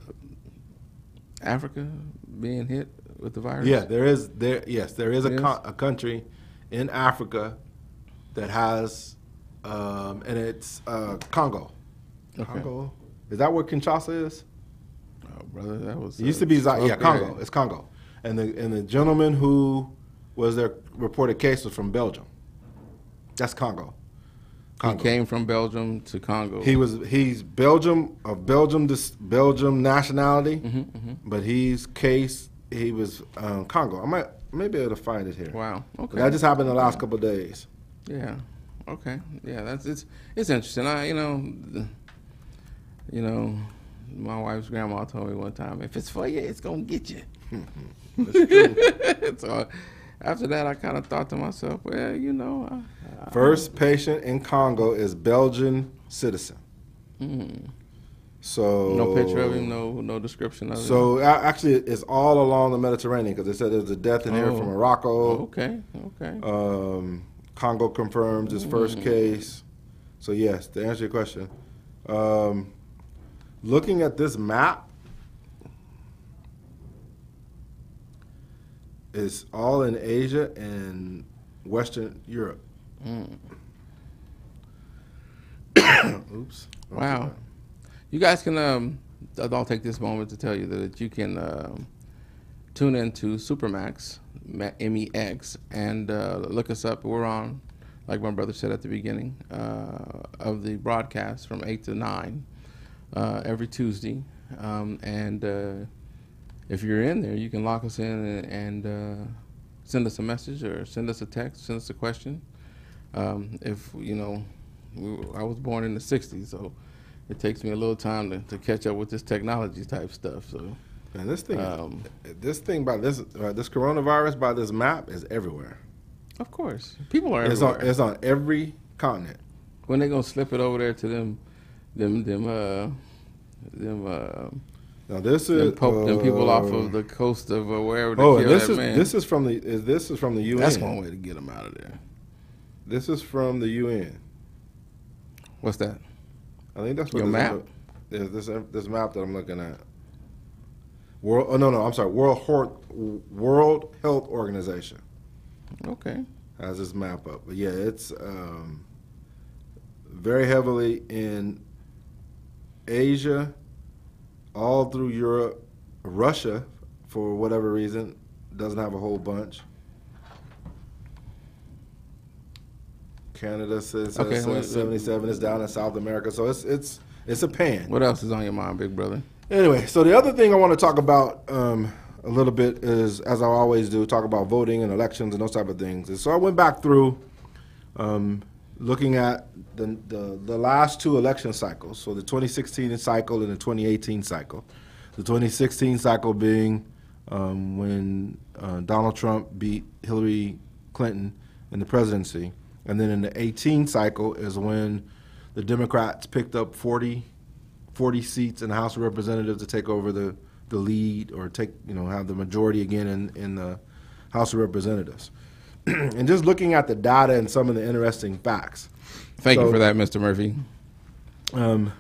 Africa being hit with the virus? Yeah, there is there. Yes, there is a, Yes. co- a country in Africa that has, um, and it's uh, Congo. Okay. Congo. Is that where Kinshasa is? Oh, brother, that was. It used to be Za- yeah, okay. Congo. It's Congo, and the and the gentleman who was their reported case was from Belgium. That's Congo. He Congo. came from Belgium to Congo. He was he's Belgium of Belgium dis, Belgium nationality, Mm-hmm, but he's case he was um, Congo. I might maybe able to find it here. Wow. But Okay. that just happened the last couple of days. Yeah. Okay. Yeah, that's it's it's interesting. I you know, the, you know, my wife's grandma told me one time, if it's for you, it's gonna get you. That's true. So after that, I kind of thought to myself, well, you know, I, I, First patient in Congo is Belgian citizen. mm, So no picture of him, no no description of him. So a- actually, it's all along the Mediterranean because they said there's a death in here Oh. from Morocco. Okay. Okay. Um, Congo confirms his first case. So yes, to answer your question, um, looking at this map, it's all in Asia and Western Europe. Oops. Wow. You guys can, um, I'll take this moment to tell you that you can um, tune into Supermax, M E X, and uh, look us up. We're on, like my brother said at the beginning uh, of the broadcast, from eight to nine uh, every Tuesday. Um, and uh, if you're in there, you can lock us in and, and uh, send us a message or send us a text, send us a question. Um, if, you know, we, I was born in the sixties, so it takes me a little time to, to catch up with this technology type stuff. So, Man, this thing, Um, this thing by this uh, this coronavirus by this map is everywhere. of course, people are It's everywhere. on it's on every continent. When they gonna slip it over there to them, them, them, uh, them, uh, Now this them, is pope, them people off uh, of the coast of uh, wherever they Oh, killed this that is man. this is from the is this is from the U N. That's one way to get them out of there. This is from the U N. What's that? I think that's what Your this map? Is, this this map that I'm looking at. World. Oh no no I'm sorry. World Health World Health Organization Okay. has this map up. But yeah, it's um, very heavily in Asia, all through Europe. Russia, for whatever reason, doesn't have a whole bunch. Canada says, Okay, says wait, wait. seventy-seven is down in South America, so it's it's it's a pan. What else is on your mind, big brother? Anyway, so the other thing I want to talk about um, a little bit is, as I always do, talk about voting and elections and those type of things. And so I went back through um, looking at the, the the last two election cycles, so the twenty sixteen cycle and the twenty eighteen cycle. The twenty sixteen cycle being um, when uh, Donald Trump beat Hillary Clinton in the presidency. And then in the eighteen cycle is when the Democrats picked up forty, forty seats in the House of Representatives to take over the, the lead or take, you know, have the majority again in, in the House of Representatives. And just looking at the data and some of the interesting facts. Thank you So- for that, Mister Murphy. Um,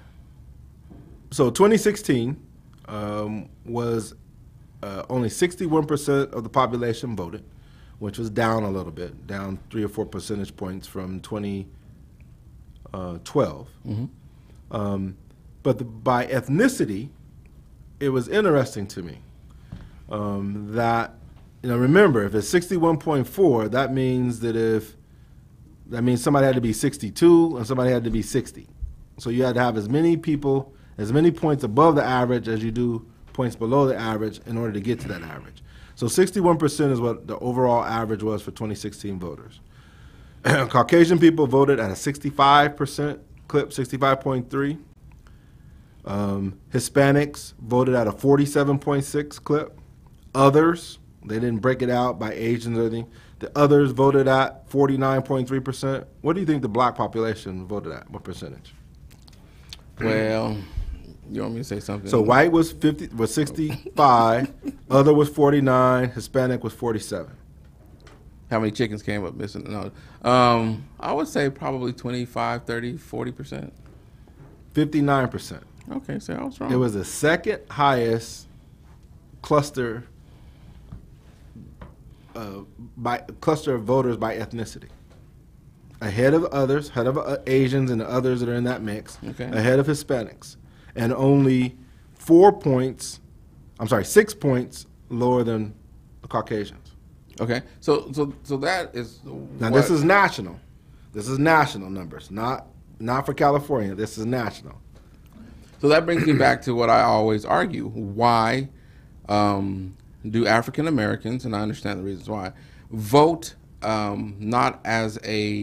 so twenty sixteen um, was uh, only sixty-one percent of the population voted, which was down a little bit, down three or four percentage points from twenty twelve. Um, but the, by ethnicity, it was interesting to me um, that, you know, remember, if it's sixty-one point four, that means that if, that means somebody had to be sixty-two and somebody had to be sixty. So you had to have as many people, as many points above the average as you do points below the average in order to get to that average. So sixty-one percent is what the overall average was for twenty sixteen voters. Caucasian people voted at a sixty-five percent clip, sixty-five point three. Um, Hispanics voted at a forty-seven point six clip. Others, they didn't break it out by Asians or anything. The others voted at forty-nine point three percent. What do you think the black population voted at? What percentage? Well, you want me to say something? So white was fifty, was sixty-five, other was forty-nine, Hispanic was forty-seven. How many chickens came up missing? No. Um, I would say probably twenty-five, thirty, forty percent. fifty-nine percent. Okay, so I was wrong. It was the second highest cluster uh, by cluster of voters by ethnicity. Ahead of others, ahead of uh, Asians and the others that are in that mix, Okay. ahead of Hispanics, and only four points, I'm sorry, six points lower than the Caucasians. Okay, so so so that is. Now what- this is national. This is national numbers, not not for California. This is national. So that brings me back to what I always argue: why um, do African Americans, and I understand the reasons why, vote um, not as a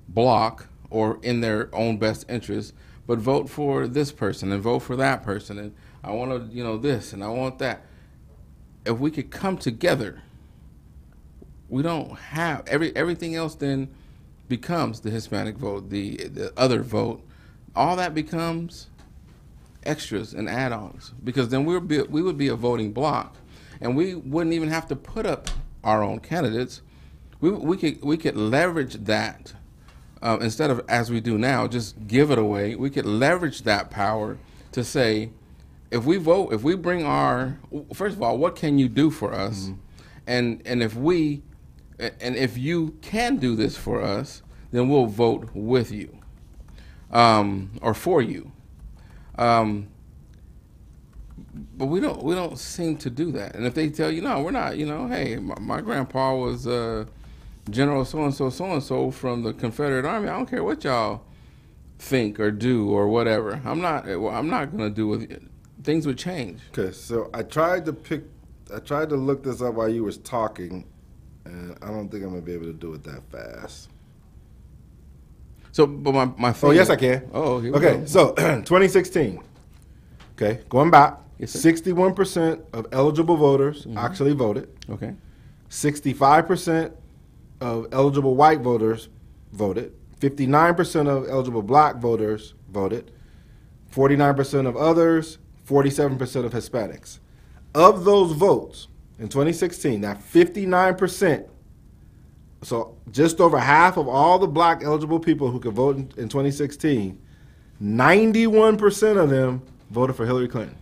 block or in their own best interest, but vote for this person and vote for that person, and I want to, you know, this and I want that. If we could come together, we don't have every everything else then becomes the Hispanic vote, the the other vote. All that becomes extras and add-ons, because then we'll be, we would be a voting block, and we wouldn't even have to put up our own candidates. We we could we could leverage that uh, instead of, as we do now, just give it away. We could leverage that power to say, if we vote, if we bring our, first of all, what can you do for us, mm-hmm. and and if we and if you can do this for us, then we'll vote with you, um, or for you. Um, but we don't we don't seem to do that. And if they tell you, no, we're not, you know, hey, my, my grandpa was uh, General so-and-so, so-and-so from the Confederate Army. I don't care what y'all think or do or whatever. I'm not, well, I'm not going to do with it. Things would change. Okay, so I tried to pick, I tried to look this up while you was talking, and I don't think I'm going to be able to do it that fast. So, but my, my thing Oh, yes, I can. Oh, here we okay, go. so twenty sixteen. Okay, going back, Yes, sir. sixty-one percent of eligible voters Mm-hmm. actually voted. Okay. sixty-five percent of eligible white voters voted. fifty-nine percent of eligible black voters voted. forty-nine percent of others. forty-seven percent of Hispanics. Of those votes in twenty sixteen, that fifty-nine percent, so just over half of all the black eligible people who could vote in, in twenty sixteen, ninety-one percent of them voted for Hillary Clinton.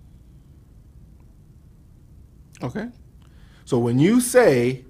Okay. So when you say,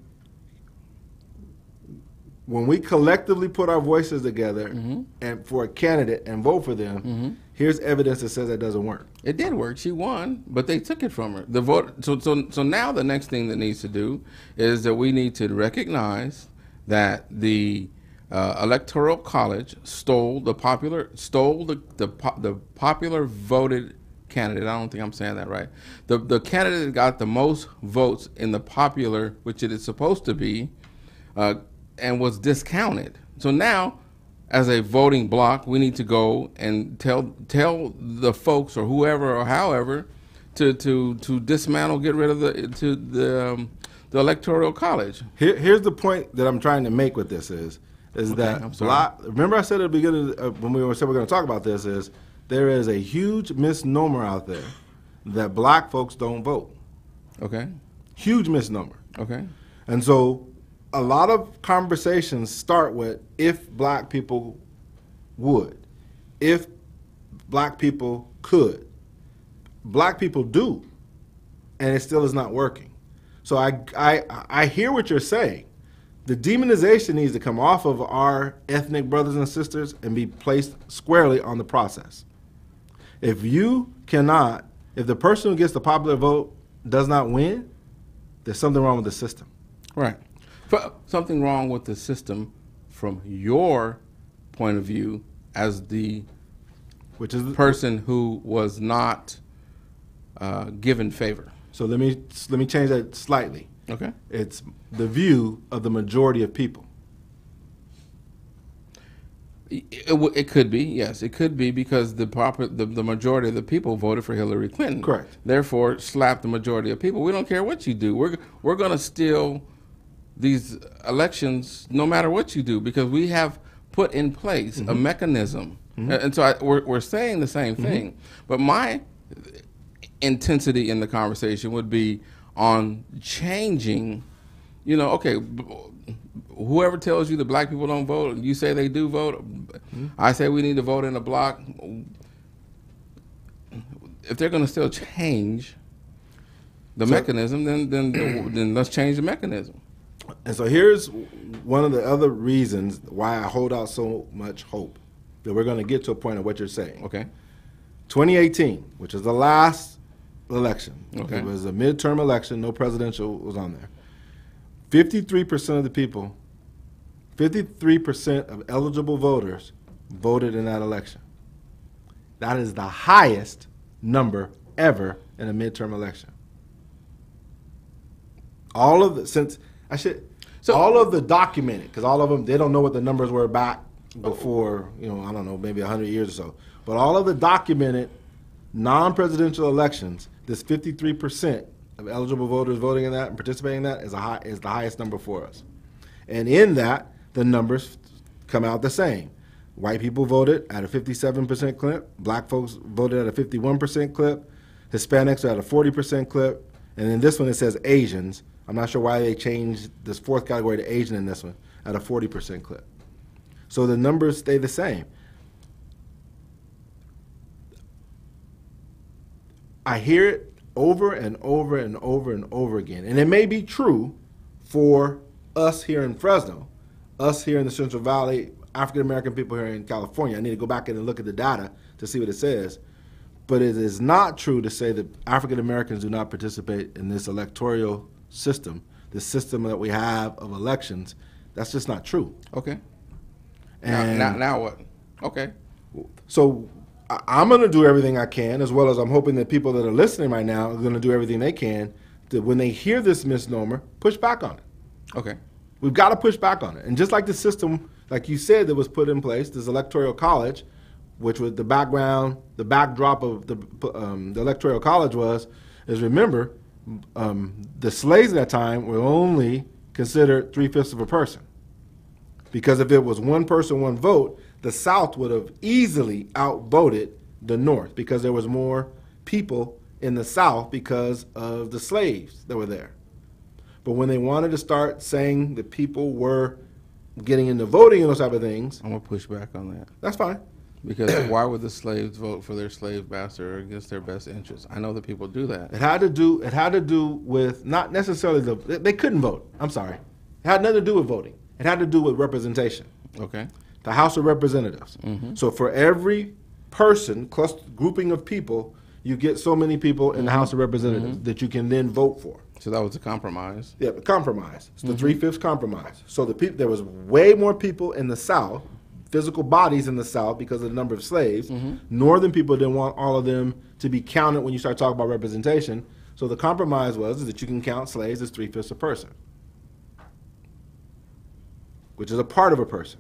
when we collectively put our voices together Mm-hmm. and for a candidate and vote for them, Mm-hmm. here's evidence that says that doesn't work. It did work. She won, but they took it from her. The vote. So, so, so now the next thing that needs to do is that we need to recognize that the uh, Electoral College stole the popular, stole the the, po- the popular voted candidate. I don't think I'm saying that right. The the candidate that got the most votes in the popular, which it is supposed to be, uh, and was discounted. So now, as a voting bloc, we need to go and tell tell the folks or whoever or however to to to dismantle, get rid of the to the um, the Electoral College. Here, here's the point that I'm trying to make with this is, is Okay, that I'm sorry. black, remember I said at the beginning uh, when we were said we we're going to talk about this is there is a huge misnomer out there that black folks don't vote. Okay. Huge misnomer. Okay. And so a lot of conversations start with if black people would, if black people could. Black people do, and it still is not working. So I, I, I hear what you're saying. The demonization needs to come off of our ethnic brothers and sisters and be placed squarely on the process. If you cannot, if the person who gets the popular vote does not win, there's something wrong with the system. Right. For, something wrong with the system from your point of view as the Which is person who was not uh, given favor. So let me let me change that slightly. Okay. It's the view of the majority of people. It, it, w- it could be, yes, it could be because the proper the, the majority of the people voted for Hillary Clinton. Correct. Therefore, slap the majority of people. We don't care what you do. We're we're going to steal these elections no matter what you do because we have put in place mm-hmm. a mechanism. Mm-hmm. And so I, we're we're saying the same thing. Mm-hmm. But my intensity in the conversation would be on changing, you know, okay, whoever tells you that black people don't vote, you say they do vote, mm-hmm. I say we need to vote in a block. If they're going to still change the so, mechanism, then then then let's change the mechanism. And so here's one of the other reasons why I hold out so much hope that we're going to get to a point of what you're saying. Okay. twenty eighteen, which is the last election. Okay. It was a midterm election, no presidential was on there. fifty-three percent of the people, fifty-three percent of eligible voters voted in that election. That is the highest number ever in a midterm election. All of the, since, I should, So- all of the documented, because all of them, they don't know what the numbers were back before, you know, I don't know, maybe one hundred years or so. But all of the documented non-presidential elections, this fifty-three percent of eligible voters voting in that and participating in that is, a high, is the highest number for us. And in that, the numbers come out the same. White people voted at a fifty-seven percent clip. Black folks voted at a fifty-one percent clip. Hispanics are at a forty percent clip. And in this one, it says Asians. I'm not sure why they changed this fourth category to Asian in this one, at a forty percent clip. So the numbers stay the same. I hear it over and over and over and over again. And it may be true for us here in Fresno, us here in the Central Valley, African-American people here in California. I need to go back in and look at the data to see what it says. But it is not true to say that African-Americans do not participate in this electoral system, the system that we have of elections. That's just not true. Okay. Now, And now, now what? Okay. so I- I'm going to do everything I can, as well as I'm hoping that people that are listening right now are going to do everything they can to, when they hear this misnomer, push back on it. Okay. We've got to push back on it. And just like the system, like you said, that was put in place, this electoral college, which was the background, the backdrop of the, um, the electoral college was, is remember, um, the slaves at that time were only considered three-fifths of a person. Because if it was one person, one vote, the South would have easily outvoted the North because there was more people in the South because of the slaves that were there. But when they wanted to start saying that people were getting into voting and those type of things, I'm gonna push back on that that's fine. because why would the slaves vote for their slave master against their best interests? I know that people do that. It had to do. It had to do with not necessarily the. They couldn't vote. I'm sorry. It had nothing to do with voting. It had to do with representation. Okay. The House of Representatives. Mm-hmm. So for every person, cluster, grouping of people, you get so many people in the House of Representatives that you can then vote for. So that was a compromise. Yeah, the compromise. It's the three-fifths compromise. So the peop there was way more people in the South, physical bodies in the South because of the number of slaves. Northern people didn't want all of them to be counted when you start talking about representation. So the compromise was is that you can count slaves as three-fifths a person, which is a part of a person.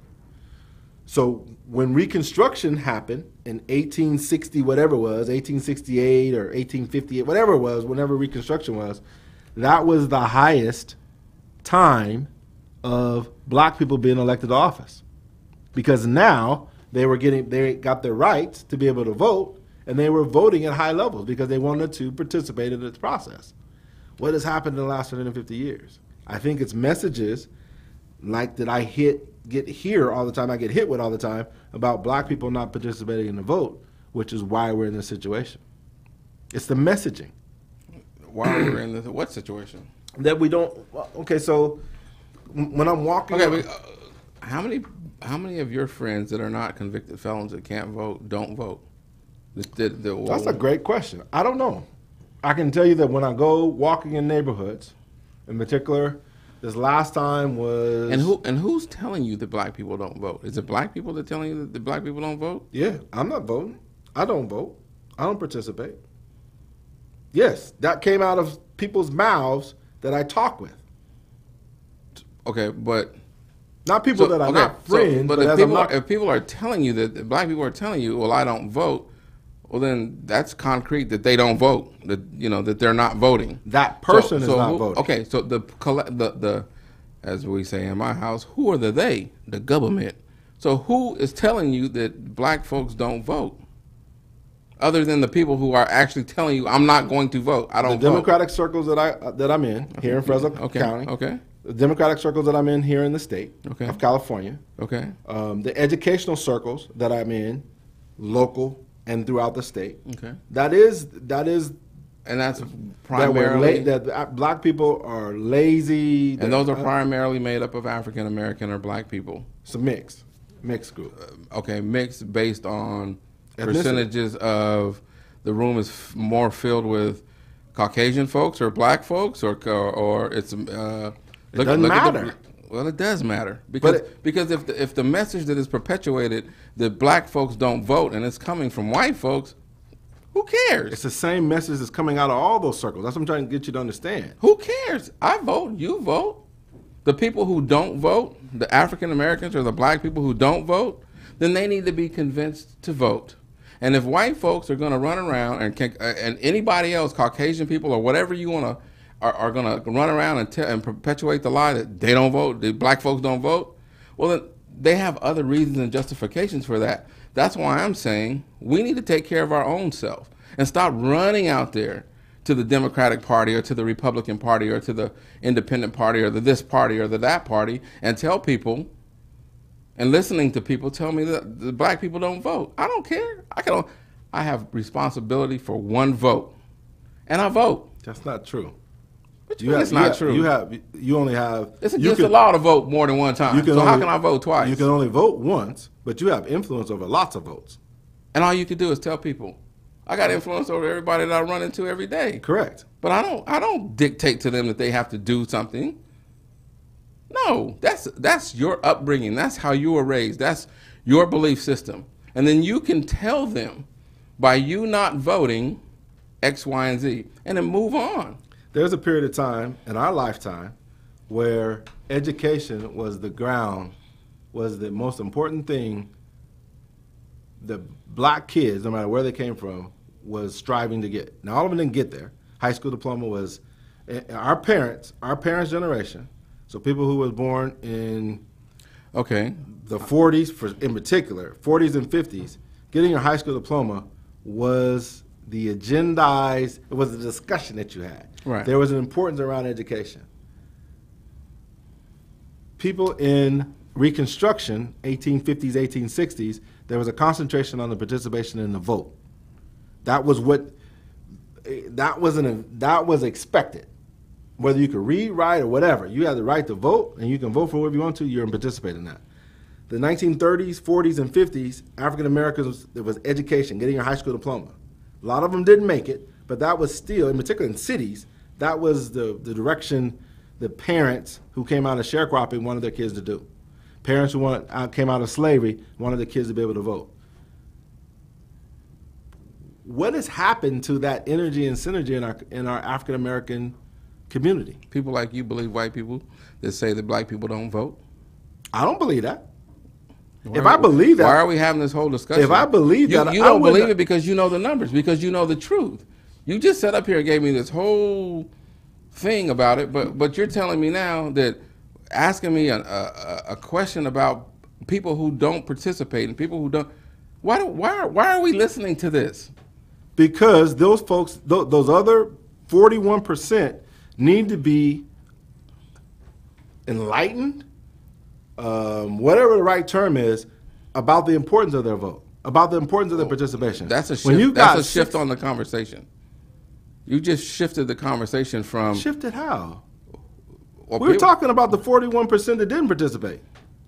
So when Reconstruction happened in eighteen sixty, whatever it was, eighteen sixty-eight or eighteen fifty-eight, whatever it was, whenever Reconstruction was, that was the highest time of black people being elected to office. Because now they were getting, they got their rights to be able to vote, and they were voting at high levels because they wanted to participate in this process. What has happened in the last one hundred fifty years? I think it's messages like that I hit get here all the time, I get hit with all the time about black people not participating in the vote, which is why we're in this situation. It's the messaging. Why we're in this? What situation? That we don't, well, okay, so when I'm walking. Okay, but, uh, how many how many of your friends that are not convicted felons that can't vote don't vote? The, the, the, That's a great question. I don't know. I can tell you that when I go walking in neighborhoods, in particular, this last time was. And who and who's telling you that black people don't vote? Is it black people that telling you that the black people don't vote? Yeah, I'm not voting. I don't vote. I don't participate. Yes, that came out of people's mouths that I talk with. Okay, but Not people that are okay, not friends, so, but, but if as people, I'm not, are, if people are telling you that that black people are telling you, well, I don't vote, well, then that's concrete that they don't vote. That you know that they're not voting. that person So- is so not who- voting. Okay, so the colle- the the as we say in my house, who are the they? The government. So who is telling you that black folks don't vote? Other than the people who are actually telling you, I'm not going to vote. I The don't vote. Democratic circles that I uh, that I'm in here in Fresno Okay. County, Okay. the Democratic circles that I'm in here in the state Okay. of California, Okay. um, the educational circles that I'm in, local and throughout the state. Okay. That is that is And that's that we're primarily, la- that uh, black people are lazy. and that- those are uh, primarily made up of African American or black people. It's a mix, mixed group. Okay, mixed based on Ethnicity. percentages of the room is f- more filled with Caucasian folks or black folks, or or, or it's uh, It doesn't matter. At the, well, it does matter because it- because if the, if the message that is perpetuated that black folks don't vote and it's coming from white folks, who cares? It's the same message that's coming out of all those circles. That's what I'm trying to get you to understand. Who cares? I vote, you vote. the people who don't vote, the African Americans or the black people who don't vote, then they need to be convinced to vote. And if white folks are going to run around and can, uh, and anybody else, Caucasian people or whatever you want to, are, are going to run around and, tell, and perpetuate the lie that they don't vote, the black folks don't vote, well, then they have other reasons and justifications for that. That's why I'm saying we need to take care of our own self and stop running out there to the Democratic Party or to the Republican Party or to the Independent Party or the this party or the that party and tell people and listening to people tell me that the black people don't vote. I don't care. I can. I have responsibility for one vote, and I vote. That's not true. But You have, it's you not have- true. You have. You only have. It's you against can- the law to vote more than one time. You can so only, how can I vote twice? You can only vote once, but you have influence over lots of votes. and all you can do is tell people, I got influence over everybody that I run into every day. Correct. But I don't. I don't dictate to them that they have to do something. No, that's that's your upbringing. That's how you were raised. That's your belief system. And then you can tell them by you not voting X, Y, and Z, and then move on. There's a period of time in our lifetime where education was the ground, was the most important thing the black kids, no matter where they came from, was striving to get. Now, all of them didn't get there. High school diploma was, our parents, our parents' generation, so people who was born in Okay. the forties, for, in particular, forties and fifties, getting your high school diploma was the agendized, it was the discussion that you had. Right. There was an importance around education. People in Reconstruction, eighteen fifties, eighteen sixties, there was a concentration on the participation in the vote. That was what, that wasn't, that was expected. Whether you could read, write, or whatever, you had the right to vote, and you can vote for whatever you want to, you're in participate in that. The nineteen thirties, forties, and fifties, African Americans, there was education, getting your high school diploma. A lot of them didn't make it, but that was still, in particular in cities, that was the, the direction the parents who came out of sharecropping wanted their kids to do. Parents who wanted, uh, came out of slavery wanted their kids to be able to vote. What has happened to that energy and synergy in our, in our African American community? People like you believe white people that say that black people don't vote? I don't believe that. Why If are- I believe that, Why are we having this whole discussion? If I believe you, that, you I don't wouldn't- believe it because you know the numbers, because you know the truth. You just sat up here and gave me this whole thing about it, but but you're telling me now that asking me a, a, a question about people who don't participate and people who don't. Why do, why are, why are we listening to this? because those folks, th- those other forty-one percent need to be enlightened, um, whatever the right term is, about the importance of their vote, about the importance of their participation. That's a shift. When you That's got a shift six- on the conversation. You just shifted the conversation from. Shifted how? well, We were people- talking about the forty-one percent that didn't participate.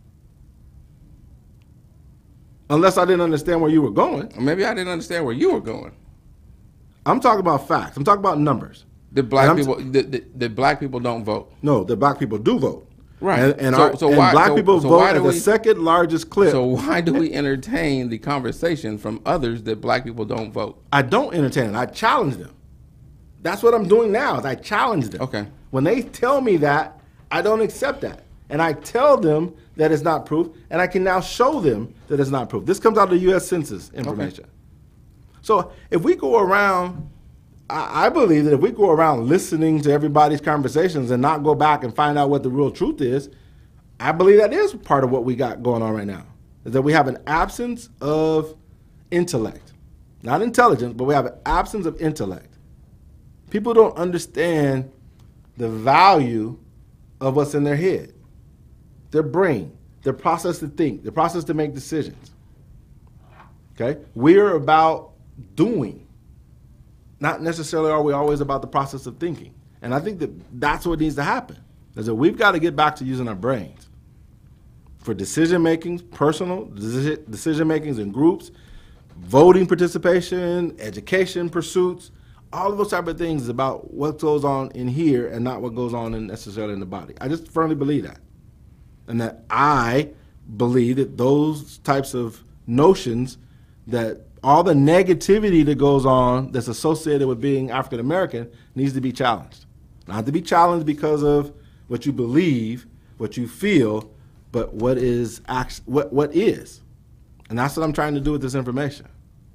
Unless I didn't understand where you were going. Maybe I didn't understand where you were going. I'm talking about facts. I'm talking about numbers. That black And I'm people that, that, that black people don't vote. No, the black people do vote. Right. And, and, So- our, so and why- black so- people so vote why at do the we- second largest clip. So why do we entertain the conversation from others that black people don't vote? I don't entertain it. I challenge them. That's what I'm doing now. Is I challenge them. Okay. When they tell me that, I don't accept that, and I tell them that it's not proof, and I can now show them that it's not proof. This comes out of the U S Census information. So if we go around, I, I believe that if we go around listening to everybody's conversations and not go back and find out what the real truth is, I believe that is part of what we got going on right now. Is that we have an absence of intellect, not intelligence, but we have an absence of intellect. People don't understand the value of what's in their head, their brain, their process to think, their process to make decisions. Okay? We're about doing. Not necessarily are we always about the process of thinking. And I think that that's what needs to happen. Is that we've got to get back to using our brains for decision makings, personal deci- decision makings in groups, voting participation, education pursuits. All of those type of things is about what goes on in here and not what goes on in necessarily in the body. I just firmly believe that. And that I believe that those types of notions, that all the negativity that goes on that's associated with being African American needs to be challenged. Not to be challenged because of what you believe, what you feel, but what is act, what what is, and that's what I'm trying to do with this information.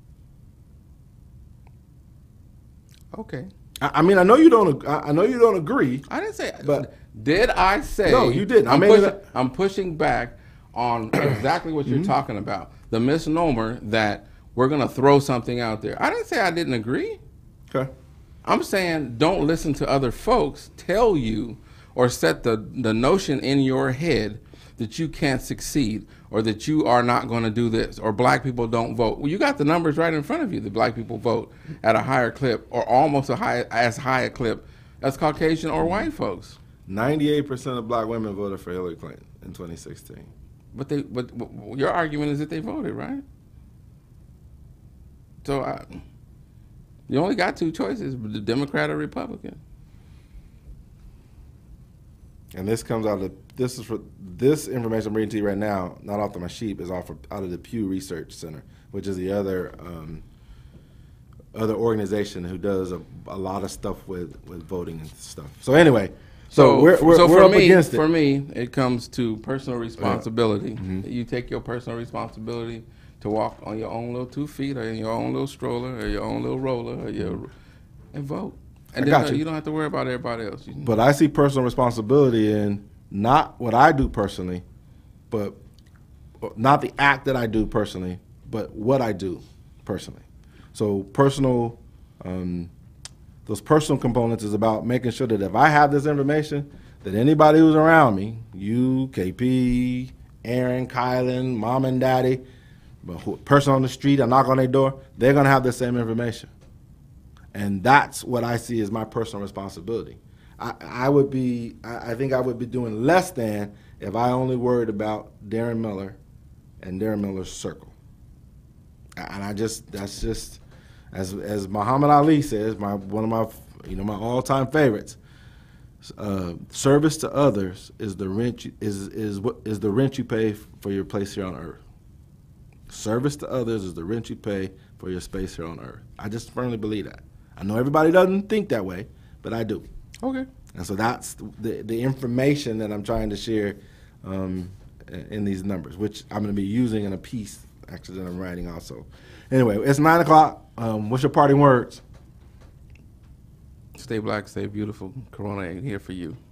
Okay. I, I mean, I know you don't. I I know you don't agree. I didn't say. But- did I say? No, you didn't. I I'm, made pushing, it- I'm pushing back on exactly what you're Mm-hmm. talking about. The misnomer that we're going to throw something out there. I didn't say I didn't agree. Okay. I'm saying don't listen to other folks tell you or set the, the notion in your head that you can't succeed or that you are not going to do this or black people don't vote. Well, you got the numbers right in front of you that black people vote at a higher clip or almost a high, as high a clip as Caucasian or white folks. ninety-eight percent of black women voted for Hillary Clinton in twenty sixteen. But they, but w- your argument is that they voted, right? So I, you only got two choices: the Democrat or Republican. And this comes out of this is for this information I'm reading to you right now, not off of my sheet, is off of, out of the Pew Research Center, which is the other um, other organization who does a, a lot of stuff with, with voting and stuff. So anyway, so, we're we're, so we're for up me, against it. for me, it comes to personal responsibility. Mm-hmm. You take your personal responsibility to walk on your own little two feet, or in your own little stroller, or your own little roller, or your and vote. And I then got uh, you. you don't have to worry about everybody else. You- But I see personal responsibility in not what I do personally, but not the act that I do personally, but what I do personally. So personal, um, those personal components is about making sure that if I have this information, that anybody who's around me, you, K P, Aaron, Kylan, mom and daddy, but who, person on the street, I knock on their door, they're gonna have the same information. And that's what I see as my personal responsibility. I, I would be, I, I think I would be doing less than if I only worried about Darren Miller and Darren Miller's circle. And I just, that's just, as as Muhammad Ali says, my one of my, you know, my all-time favorites. Uh, service to others is the rent you, is is what is the rent you pay for your place here on earth. Service to others is the rent you pay for your space here on earth. I just firmly believe that. I know everybody doesn't think that way, but I do. Okay. And so that's the the information that I'm trying to share um, in these numbers, which I'm going to be using in a piece actually that I'm writing also. Anyway, it's nine o'clock. Um, what's your parting words? Stay black, stay beautiful. Corona ain't here for you.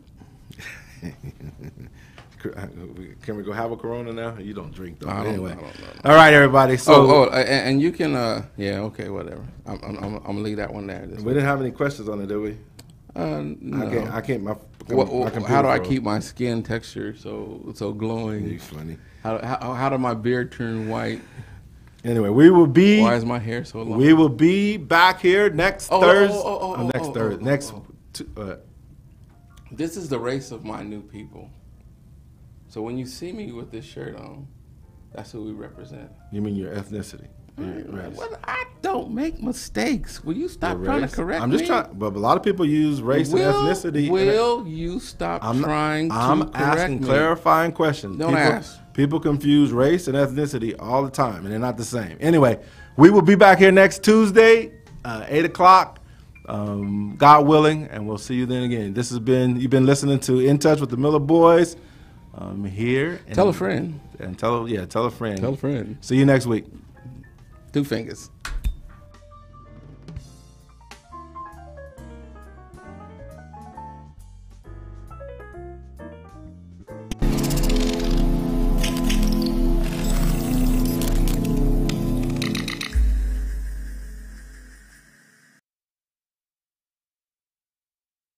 Can we go have a Corona now? You don't drink though. I don't anyway, know, I don't know. all right, everybody. So oh, oh, and, and you can, uh, yeah, okay, whatever. I'm, I'm, I'm, I'm gonna leave that one there. This we didn't have any questions on it, did we? Uh, no. I can't. I can't. My, What- my what- computer how do I froze. keep my skin texture so so glowing? You funny. How, how how did my beard turn white? Anyway, we will be. Why is my hair so long? We will be back here next Oh, oh, Thursday. oh, oh, oh, next oh, Thursday. oh, Next. oh. Tu- uh, This is the race of my new people. So when you see me with this shirt on, that's who we represent. you mean your ethnicity? Your race. Well, I don't make mistakes. Will you stop Your trying race? to correct I'm just me? trying. But a lot of people use race will, and ethnicity. Will you stop I'm not- trying to I'm correct asking me? clarifying questions. Don't people, ask. People confuse race and ethnicity all the time, and they're not the same. Anyway, we will be back here next Tuesday, uh, eight o'clock, um, God willing, and we'll see you then again. This has been, you've been listening to In Touch with the Miller Boys um, here. And, Tell a friend. And tell, yeah, tell a friend. Tell a friend. See you next week. Two fingers.